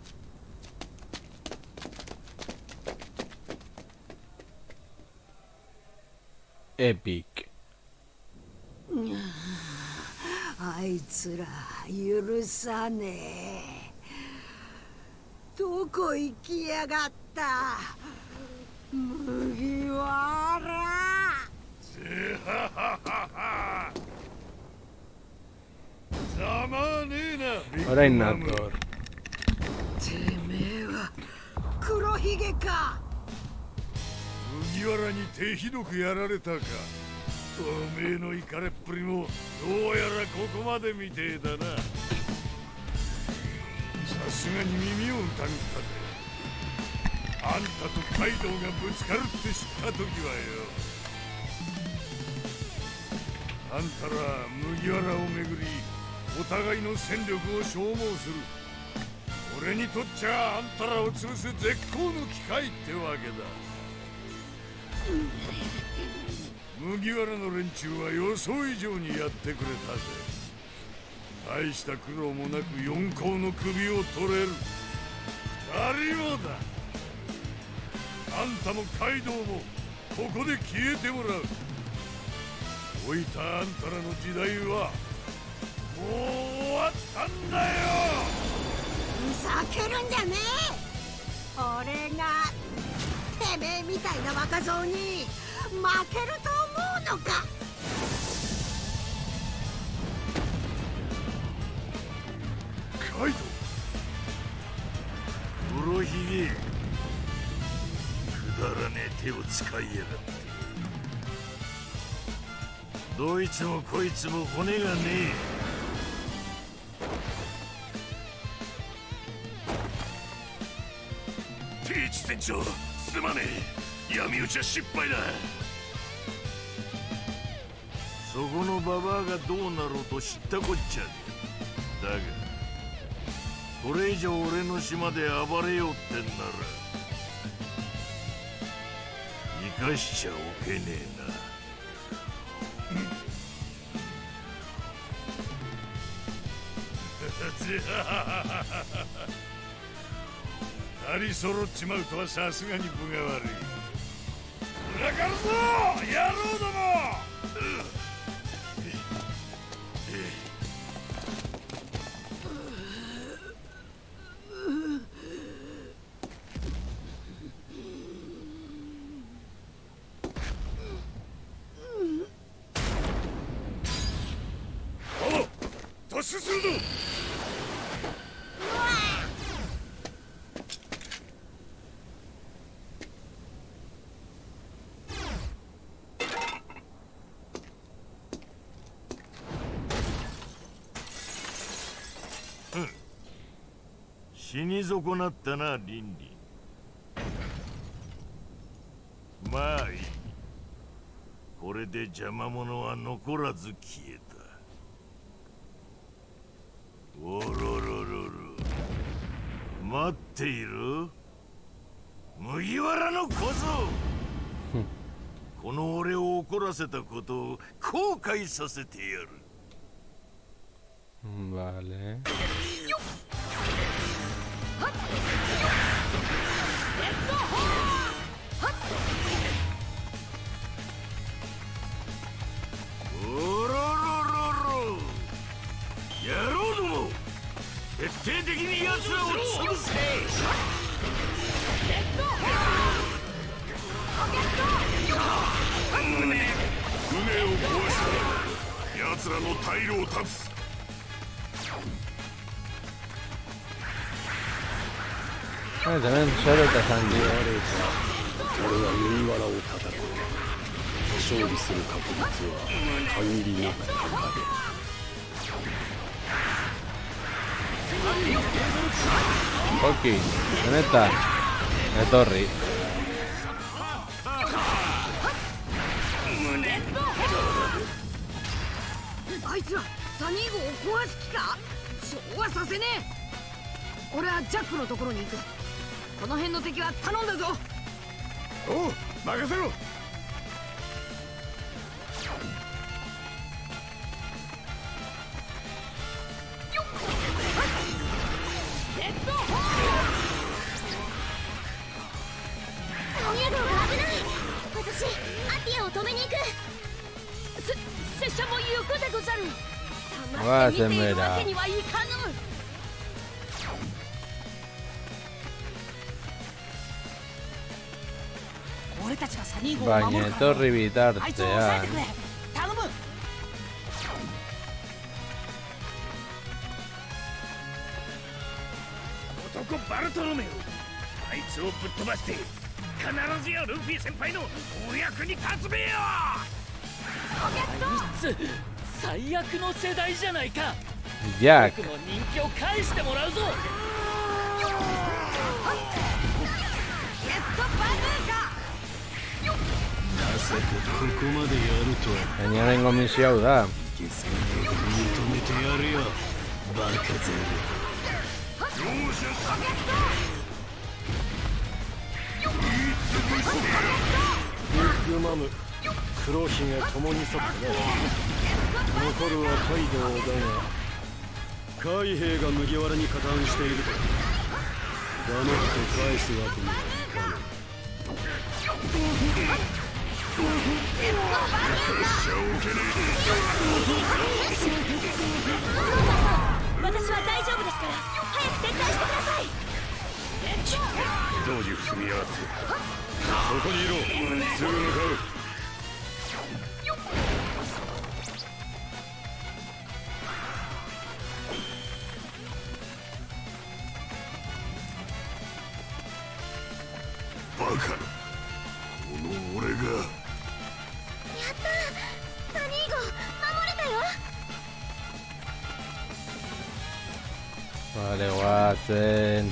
エピック。 あいつら許さねえ。どこ行きやがった。麦わら。 orain nator. てめえは黒ひげか。 麦わらに手ひどくやられたか。おめえのイカれっぷりもどうやらここまでみてえだな。さすがに耳を疑ったぜ。あんたとカイドウがぶつかるって知った時はよ、あんたら麦わらをめぐりお互いの戦力を消耗する。俺にとっちゃあんたらを潰す絶好の機会ってわけだ。麦わらの連中は予想以上にやってくれたぜ。大した苦労もなく四皇の首を取れる。二人もだ。あんたもカイドウもここで消えてもらう。老いたあんたらの時代はもう終わったんだよ。 ふざけるんじゃねえ。俺がてめえみたいな若造に負けると思うのか。 カイドウ、黒ひげ、くだらねえ手を使いやがって。どいつもこいつも骨がねえ。ピーチ船長、すまねえ。闇討ちは失敗だ。そこのババアがどうなろうと知ったこっちゃねえ。だがこれ以上俺の島で暴れようってんなら生かしちゃおけねえな。二人揃っちまうとはさすがに分が悪い。裏かるぞ野郎ども。突進するぞ。死に損なったな、リンリン。まあいい。これで邪魔者は残らず消えた。おろろろろ。待っている麦わらの小僧。この俺を怒らせたことを後悔させてやる。 Vale. También solo te salió ahorita. 俺は麦わらを叩く。勝利する確率は限りなく高い。 Poki, ¿dónde está? La torre. あいつらサニー号を壊す気か。そうはさせねえ。俺はジャックのところに行く。この辺の敵は頼んだぞ。 おう、任せろ。 サニー号が危ない。私アティアを止めに行く。拙者も行くでござる。黙って見ているわけにはいかぬ。俺たちがサニー号を守るから。あいつを抑えてくれ。頼む。 男バルトロメオ、あいつをぶっ飛ばして必ずやルフィ先輩のお役に立つべよ。 あいつ最悪の世代じゃないか。 ジャック僕の人気を返してもらうぞ。 まさかここまでやるとは。 Tenían comisión, da. 認めてやるよ、バカゼル。 ビッグマム、黒ひげともに去ってな。残るはカイドウだが、 海兵が麦わらに加担していると黙って返すわけにはいかない。 私は大丈夫ですから早く撤退してください。 同時踏み合ってそこにいろ、すぐ向かう。バカな、この俺が。 やったー、サニー号守れたよ。 Vale, Wasen.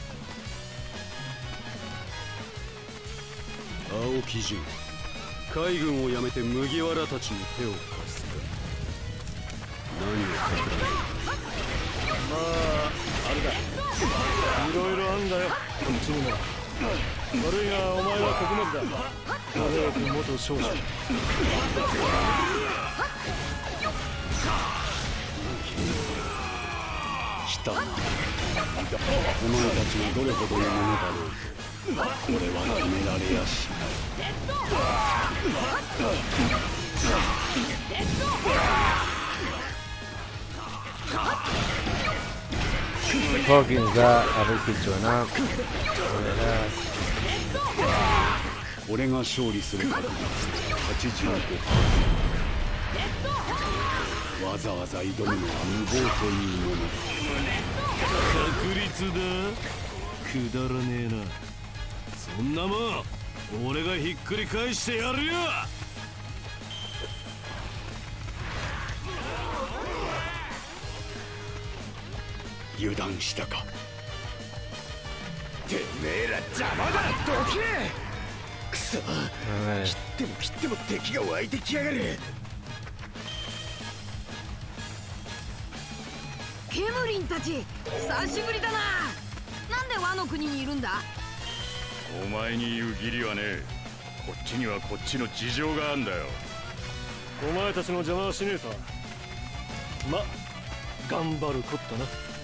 青木陣、海軍を辞めて麦わらたちに手を貸すか。何を隠れる。 まああれだ、いろいろあんだよ、こっちにも。悪いがお前はここまでだ。長尾君元少将。 来たな。お前たちがどれほどのものだろうと俺は決められやしない。 Hawkins da a repetir, 俺が勝利する確率 85%。 わざわざ挑むのは無謀というものだ。 確率だ。くだらねえな。そんなもん俺がひっくり返してやるよ。 油断したか。 てめえら邪魔だ、どけ。くそ、切っても敵が湧いてきやがる。 ケムリンたち久しぶりだな。なんでワノ国にいるんだ。 お前に言う義理はねえ。こっちにはこっちの事情があんだよ。 お前たちの邪魔はしねえさ。ま、頑張るこったな。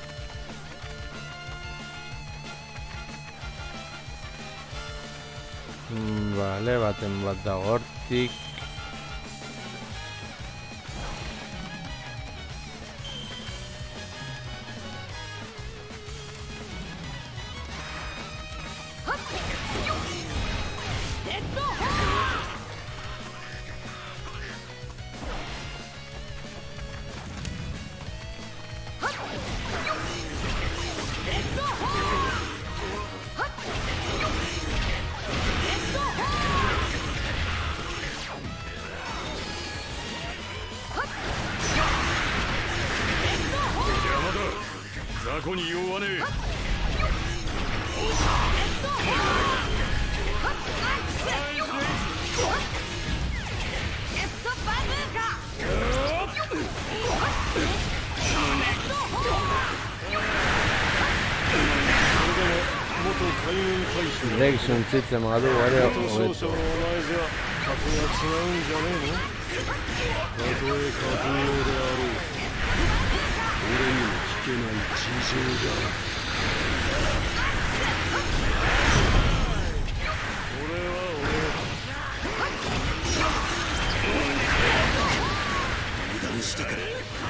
Vale, baten bat da hortik. 雑魚に用はねえ。 Direction system adu ere hobeto. 格が違うんじゃねえの。たとえ格上であろう。俺にも聞けない事情だ。俺は油断したから。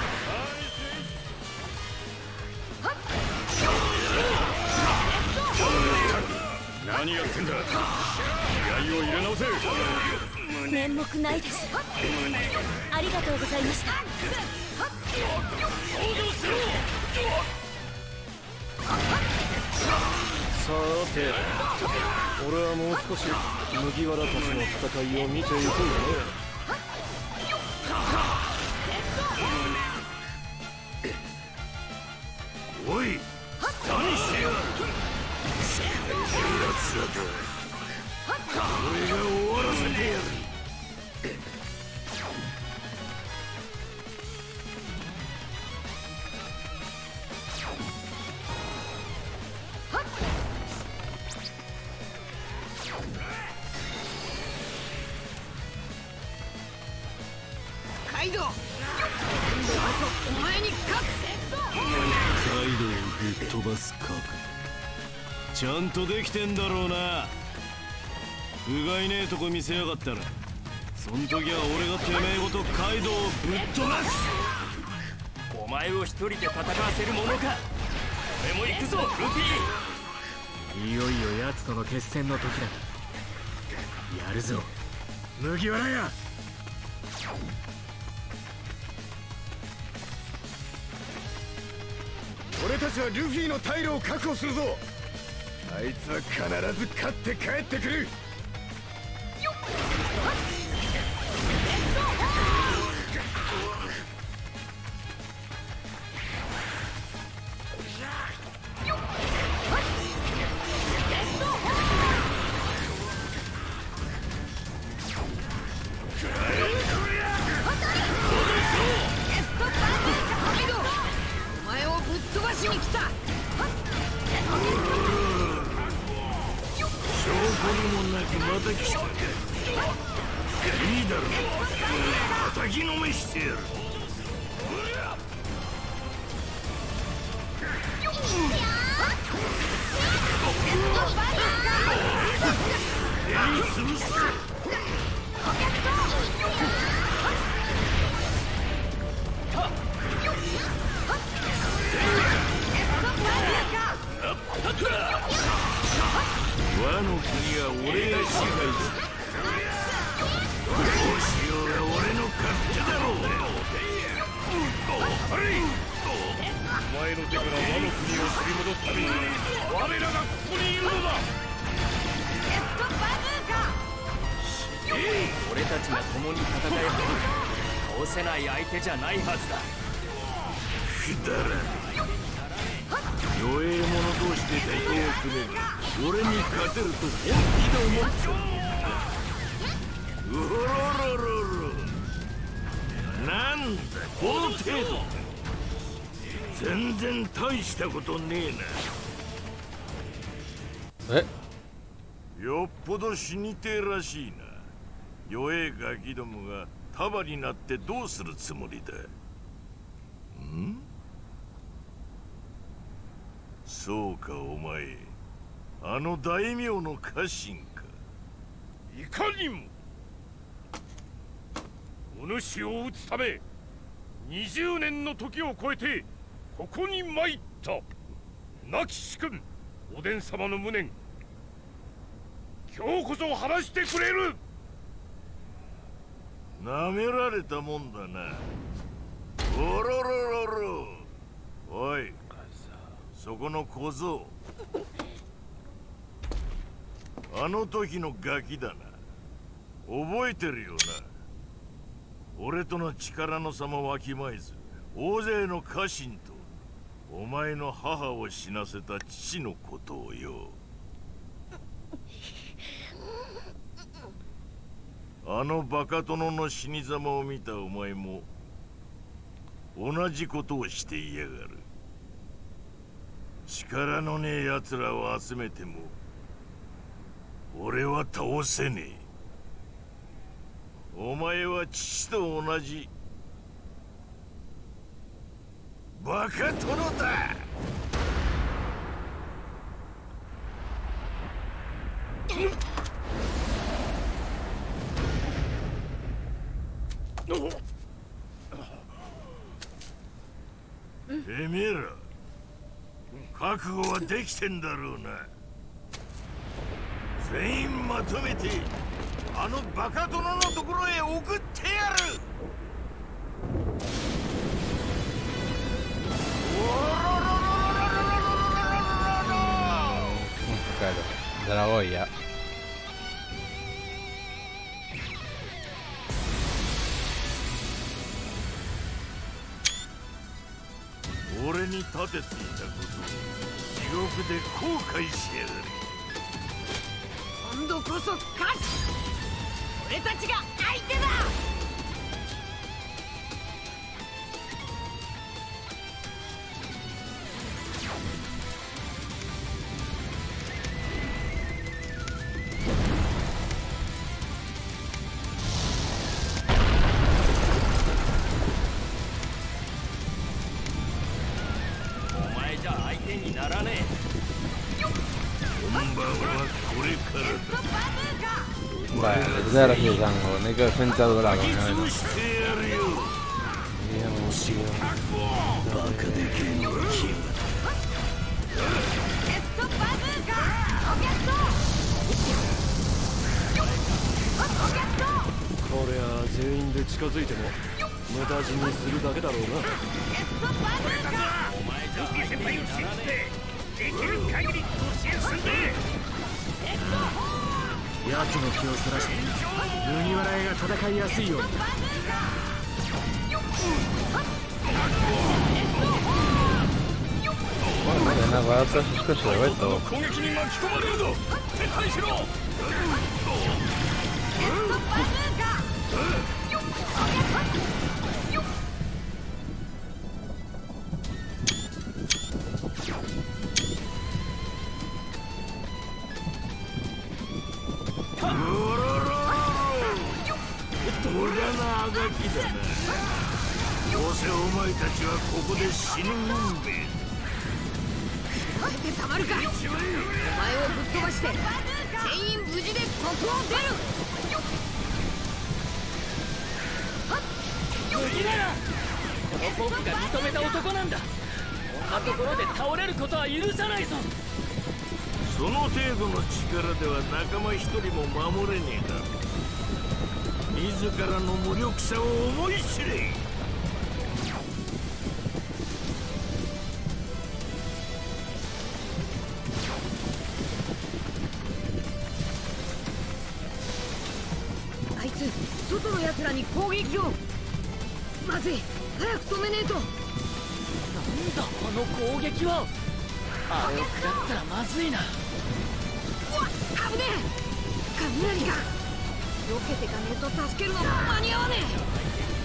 何やってんだ。気合を入れ直せ。 面目ないです。ありがとうございました。 さて、俺はもう少し麦わらたちの戦いを見ていくんだね。 おい、何してやる。世界の奴らだ。俺が終わらせてやる。 カイドウ、今度こそお前に勝つ。 カイドウをぶっ飛ばす覚悟ちゃんとできてんだろうな。不甲斐ねえとこ見せやがったら、そん時は俺がてめえごとカイドウをぶっ飛ばす。 お前を一人で戦わせるものか。俺も行くぞルフィ。 いよいよ奴との決戦の時だ。やるぞ麦わらや。 俺たちはルフィの退路を確保するぞ。あいつは必ず勝って帰ってくる。 お前をぶっ飛ばしに来た。 証拠にもなくまた来たか。いいだろう、叩きのめしてやる。潰す。和の国は俺が支配する。どうしようが俺の勝手だろう。お前の手から和の国を取り戻すために我らがここにいるのだ。 俺たちが共に戦えば倒せない相手じゃないはずだ。 くだらない。弱え者同士で対抗を組める俺に勝てると本気で思ってる。うろろろろ。なんだこの程度。全然大したことねえな。よっぽど死にてえらしいな。弱えガキどもが束になってどうするつもりだ。ん？そうか、お前あの大名の家臣か。いかにも。お主を討つため20年の時を超えてここに参った。亡き主君おでん様の無念、今日こそ晴らしてくれる。なめられたもんだな。おろろろろ。おい、そこの小僧、あの時のガキだな。覚えてるよな。俺との力の差もわきまえず大勢の家臣とお前の母を死なせた父のことをよ。あのバカ殿の死に様を見たお前も同じことをしていやがる。力のねえ奴らを集めても俺は倒せねえ。お前は父と同じバカ殿だ。てめえら覚悟はできてんだろうな。全員まとめてあのバカ殿のところへ送ってやる。 ごいや。 俺に立てていたことを地獄で後悔しやがる。 今度こそ勝つ。俺たちが相手だ。 Vale, zero si sangue, ne che senza durare con noi. Vediamo sì. こりゃ全員で近づいても無駄死にするだけだろうな。 お前じゃ相手にならねえ。できる限り突進すんで。 奴の気をそらして麦わら屋が戦いやすいように。 なんか私少しやばいと。 攻撃に巻き込まれるぞ。撤退しろ。 どうせお前たちはここで死ぬ運命。 させてたまるか。お前をぶっ飛ばして全員無事でここを出る。 麦わら、この僕が認めた男なんだ。こんなところで倒れることは許さないぞ。 その程度の力では仲間一人も守れねえだろ。自らの無力さを思い知れ。 あいつ外の奴らに攻撃を。まずい、早く止めねえと。 なんだあの攻撃は。あれを食らったらまずいな。 危ねえ。雷が避けてかねえと助けるの間に合わねえ。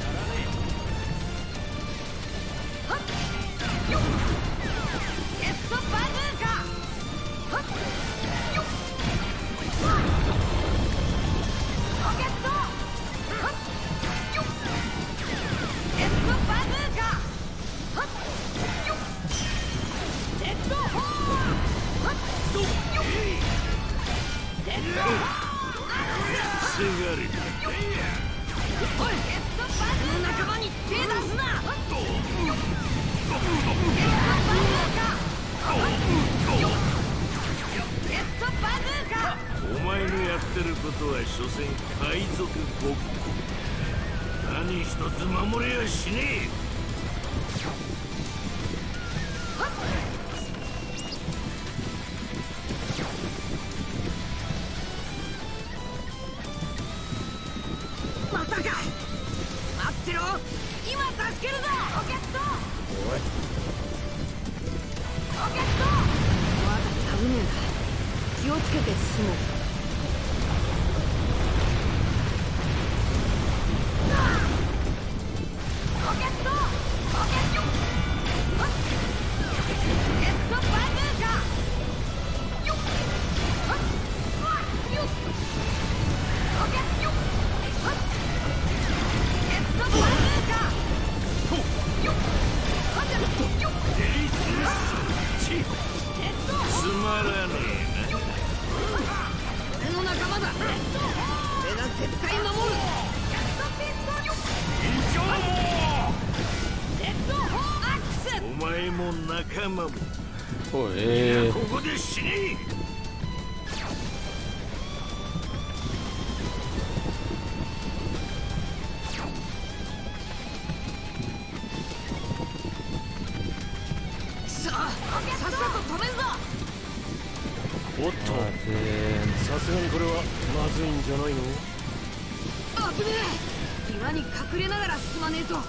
お前のやってることは所詮海賊ごっこ。何一つ守れやしねえ。 またか。待ってろ、今助けるぞ。ロケット。おい、ロケット。まだ危ねえな。気をつけて進もう。 つまらねえな。 俺の仲間だ。俺が絶対守る。 お前も仲間も。 ここで死ね。 さっさと止めるぞ。 おっとさすがにこれはまずいんじゃないの？ 危ねえ。岩に隠れながら進まねえと。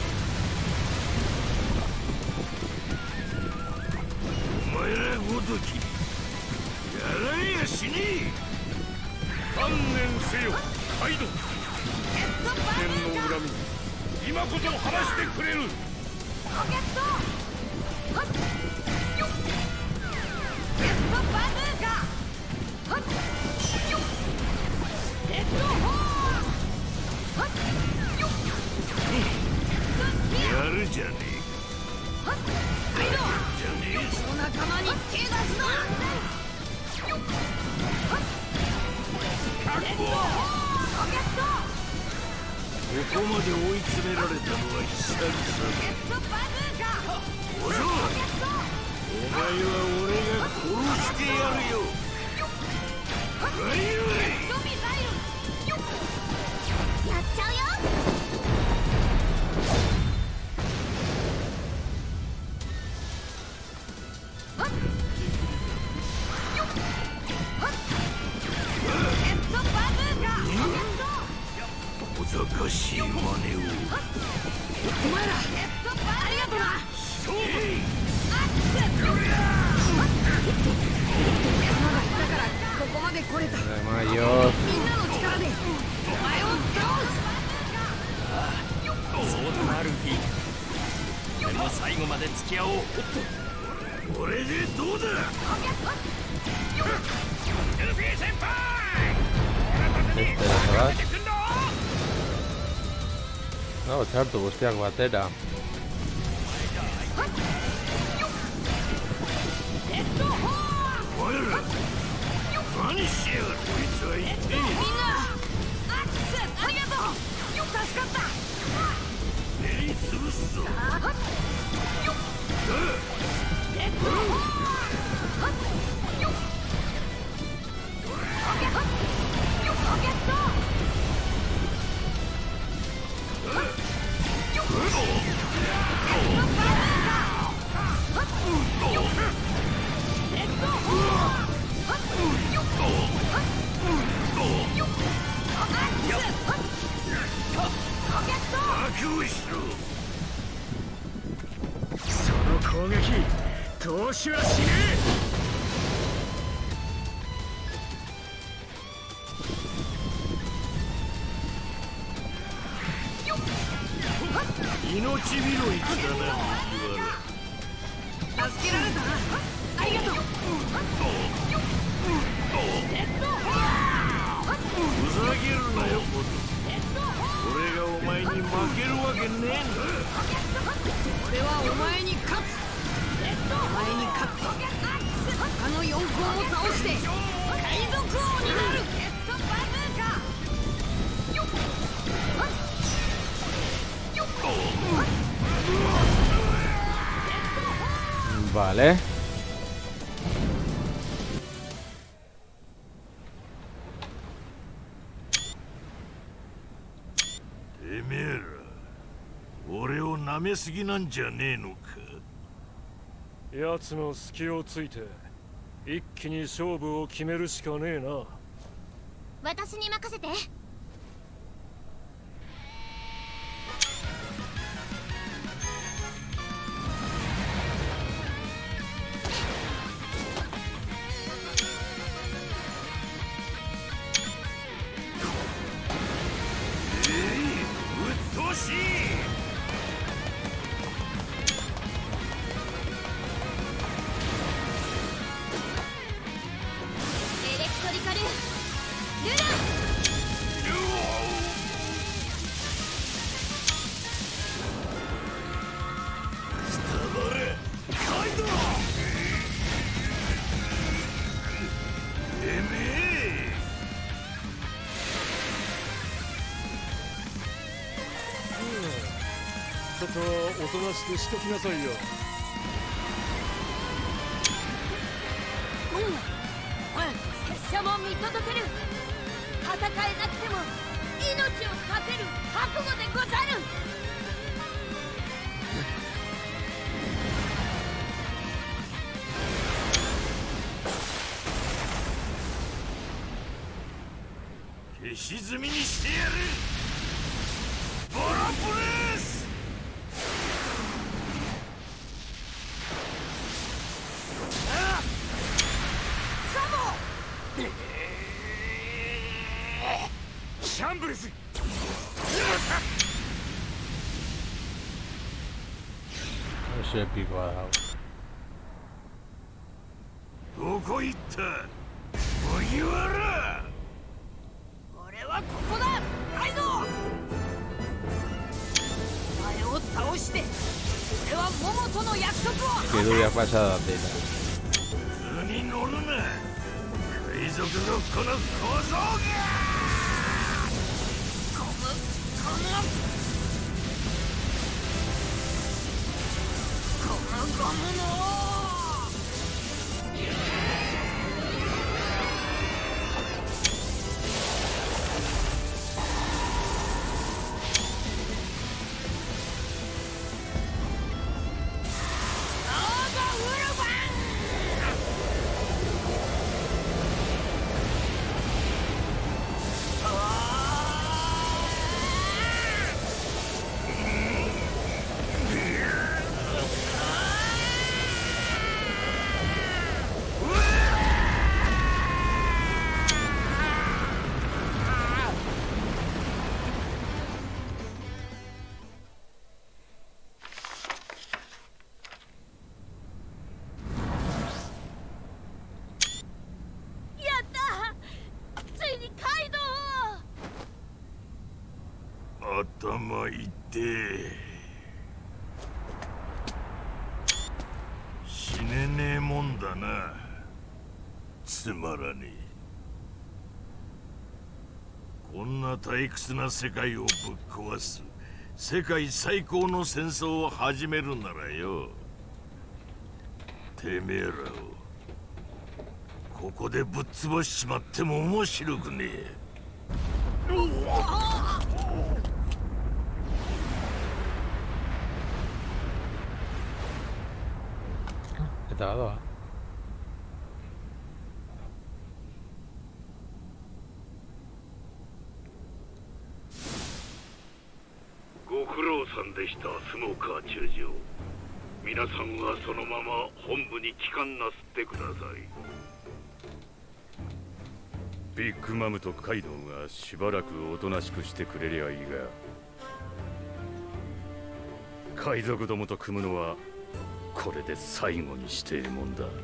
お前らごときやらんやしねえ。観念せよカイドウ。天の恨み今こそ晴らしてくれる。 ロケットはっよっレッドバズーカはっよっレッドホーはっよっやるじゃねえはっカイドウじゃねえぞ。 お仲間に手出すな。よっはっレッドホーロケット。 ここまで追い詰められたのは久々だ。小僧、お前は俺が殺してやるよ。 やっちゃうよ。 小賢しい真似を。 お前らありがとな。 勝負。 だからここまで来れた。 うまいよ。 みんなの力でお前を倒す。 そうだなルフィ。でも最後まで付き合おう。 これでどうだ。ルフィ先輩。 No, txartu guztiak batera. その攻撃投手はしね命拾いだな、麦わら。 助けられたな。ありがとう。 ふざけるなよ、ボト。俺がお前に負けるわけねえんだ。 俺はお前に勝つ。お前に勝って他の4校も倒して海賊王になる。 Vale. Emera, 俺を舐めすぎなんじゃねえのか。 奴の隙をついて一気に勝負を決めるしかねえな。 私に任せて。 ちょっとおとなしくしときなさいよ。 拙者も見届ける。戦えなくても命を懸ける覚悟でござる。 消し済みにしてやる。ボロブレス。サボシャンブルズ。 Ese épico ha dado. どこ行った麦わら。 俺はここだカイドウ。お前を倒して俺はモモとの約束を。 Que dura pasada tela. 図に乗るな。海賊のこの小僧がゴムの頭いって死ねねえもんだな。つまらねえ。こんな退屈な世界をぶっ壊す世界最高の戦争を始めるならよ、てめえらをここでぶっ潰しちまっても面白くねえ。 ¿Qué te ha dado? ご苦労さんでした、スモーカー中将。皆さんはそのまま本部に帰還なすってください。ビッグマムとカイドウがしばらくおとなしくしてくれりゃいいが、海賊どもと組むのはこれで最後にしてえもんだ。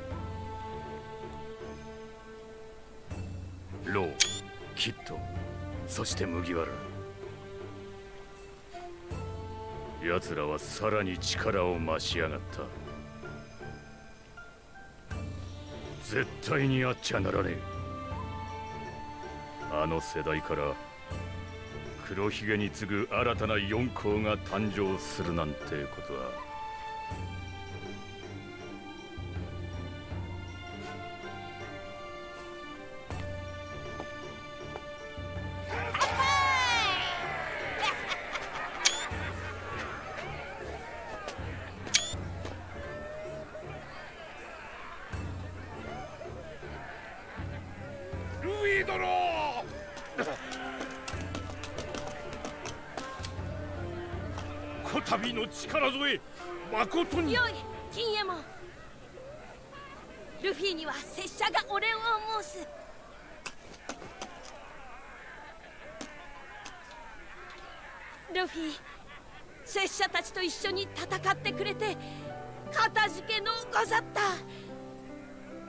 ロー、キッド、そして麦わら。奴らはさらに力を増しやがった。絶対にあっちゃならねえ。あの世代から黒ひげに次ぐ新たな四皇が誕生するなんてことはこたびの力添え誠に。 よい金右衛門、ルフィには拙者がお礼を申す。ルフィ、拙者たちと一緒に戦ってくれてかたじけのござった。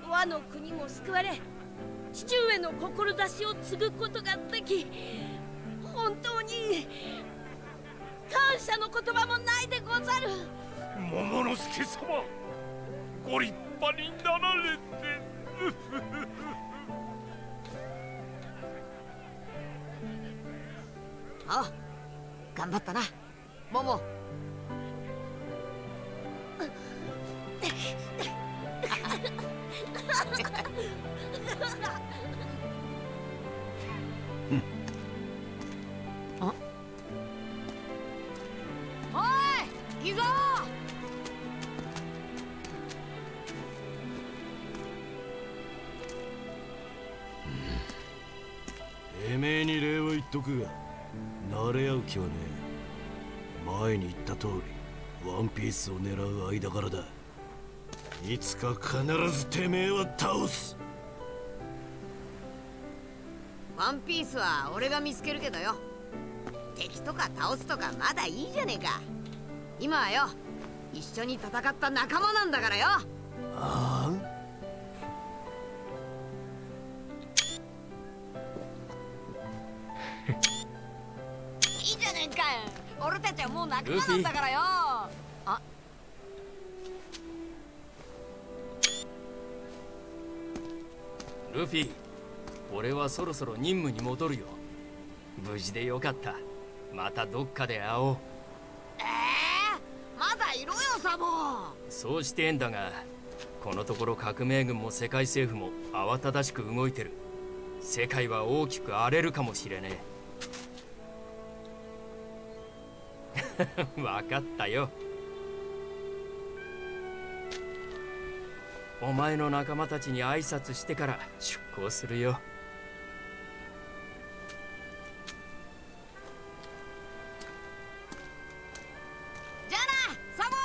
和の国も救われ、父上の志を継ぐことができ、本当に感謝の言葉もないでござる。 桃之助様、ご立派になられて。 ああ、頑張ったな桃。おい、いいぞ。 てめえとくが慣れ合う気はねえ。前に言った通りワンピースを狙う間柄だ。いつか必ずてめえは倒す。 ワンピースは俺が見つけるけどよ。敵とか倒すとかまだいいじゃねえか。今はよ、一緒に戦った仲間なんだからよ。 ああ、 いいじゃねえかよ。俺たちはもう仲間なんだからよ。あ、 ルフィ、俺はそろそろ任務に戻るよ。無事でよかった。またどっかで会おう。 まだいろよサボ。 そうしてんだが、このところ革命軍も世界政府も慌ただしく動いてる。世界は大きく荒れるかもしれねえ。わかったよ。お前の仲間たちに挨拶してから出航するよ。 じゃあなサボ。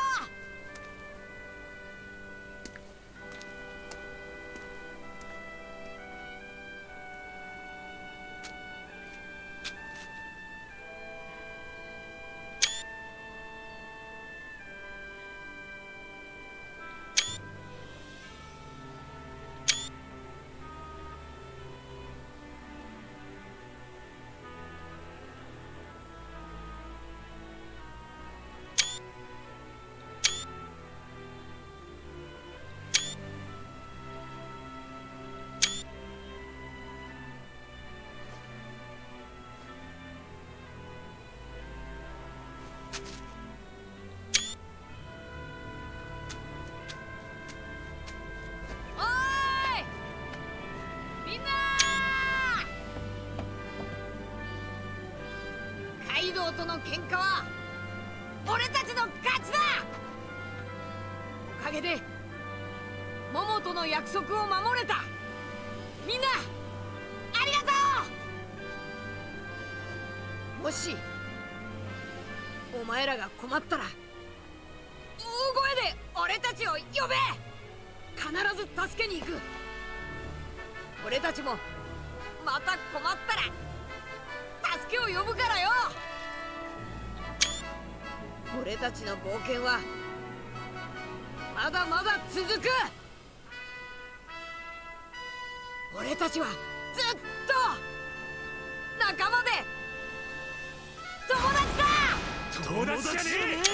カイドウとの喧嘩は俺たちの勝ちだ。おかげでモモとの約束を守れた。みんなありがとう。もしお前らが困ったら大声で俺たちを呼べ。必ず助けに行く。俺たちもまた困ったら助けを呼ぶからよ。俺たちの冒険はまだまだ続く。俺たちはずっと仲間で友達だ。 友達じゃね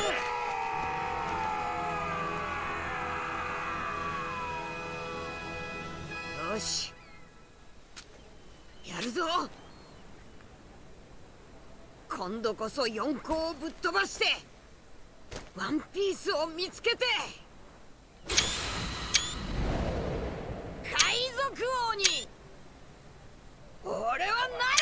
よし、やるぞ。今度こそ四皇をぶっ飛ばしてワンピースを見つけて海賊王に俺はなる。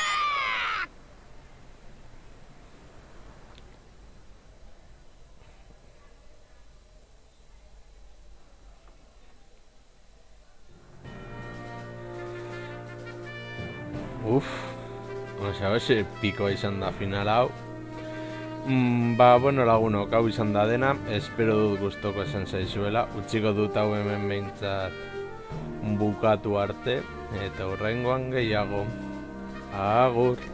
Uf, osea, oso epikoa izan da final hau. Bueno, lagunok, hau izan da dena, espero dut gustoko esan zaizuela, utziko dut hau hemen behintzat bukatu arte, eta hurrengoan gehiago. Agur!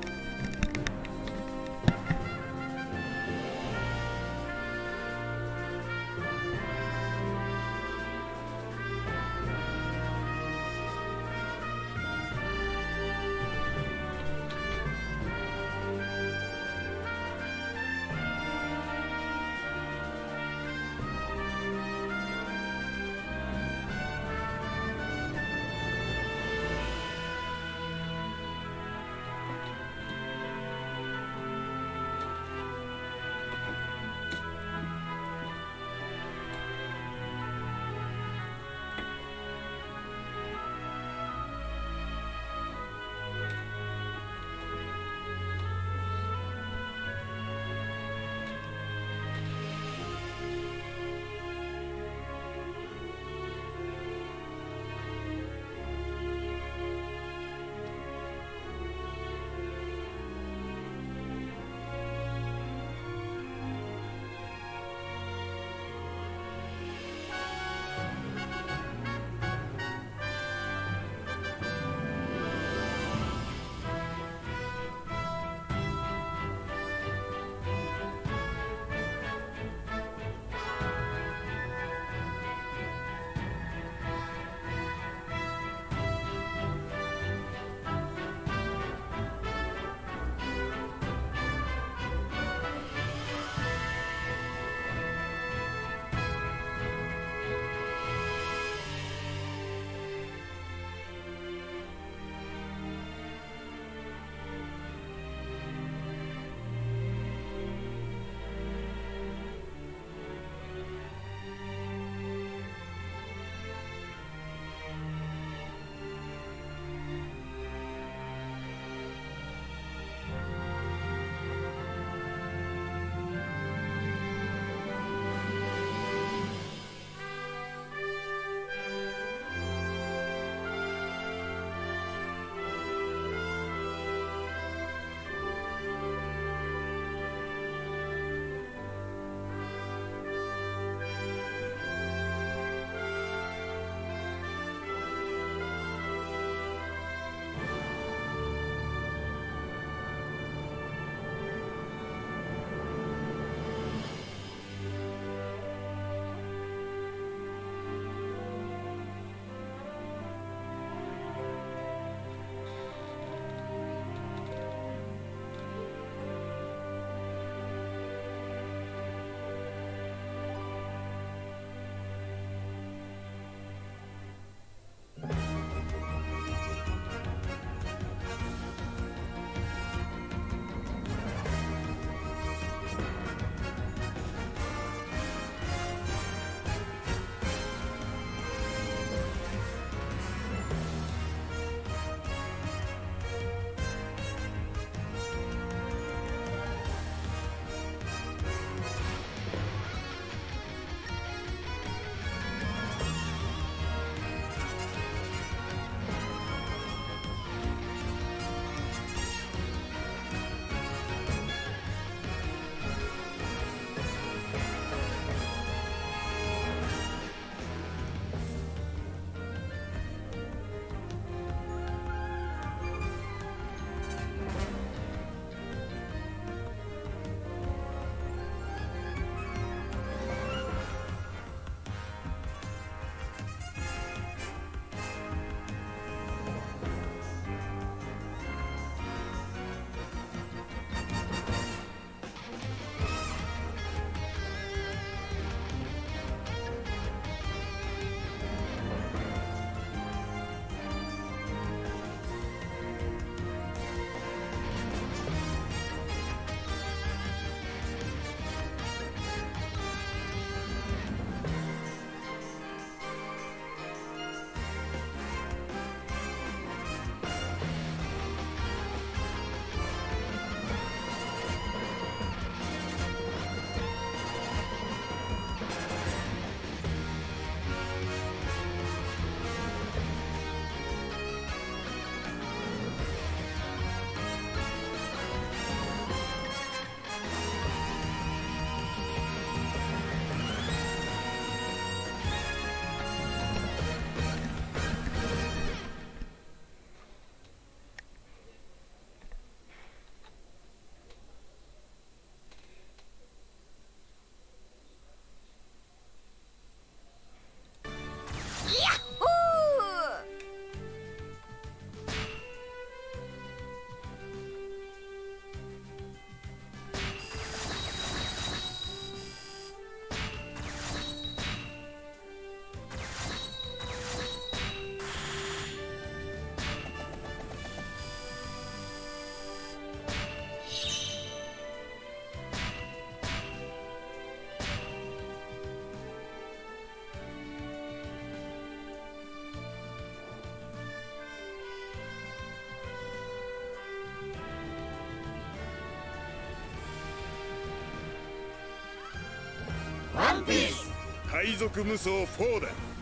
ワンピース海賊無双4だ。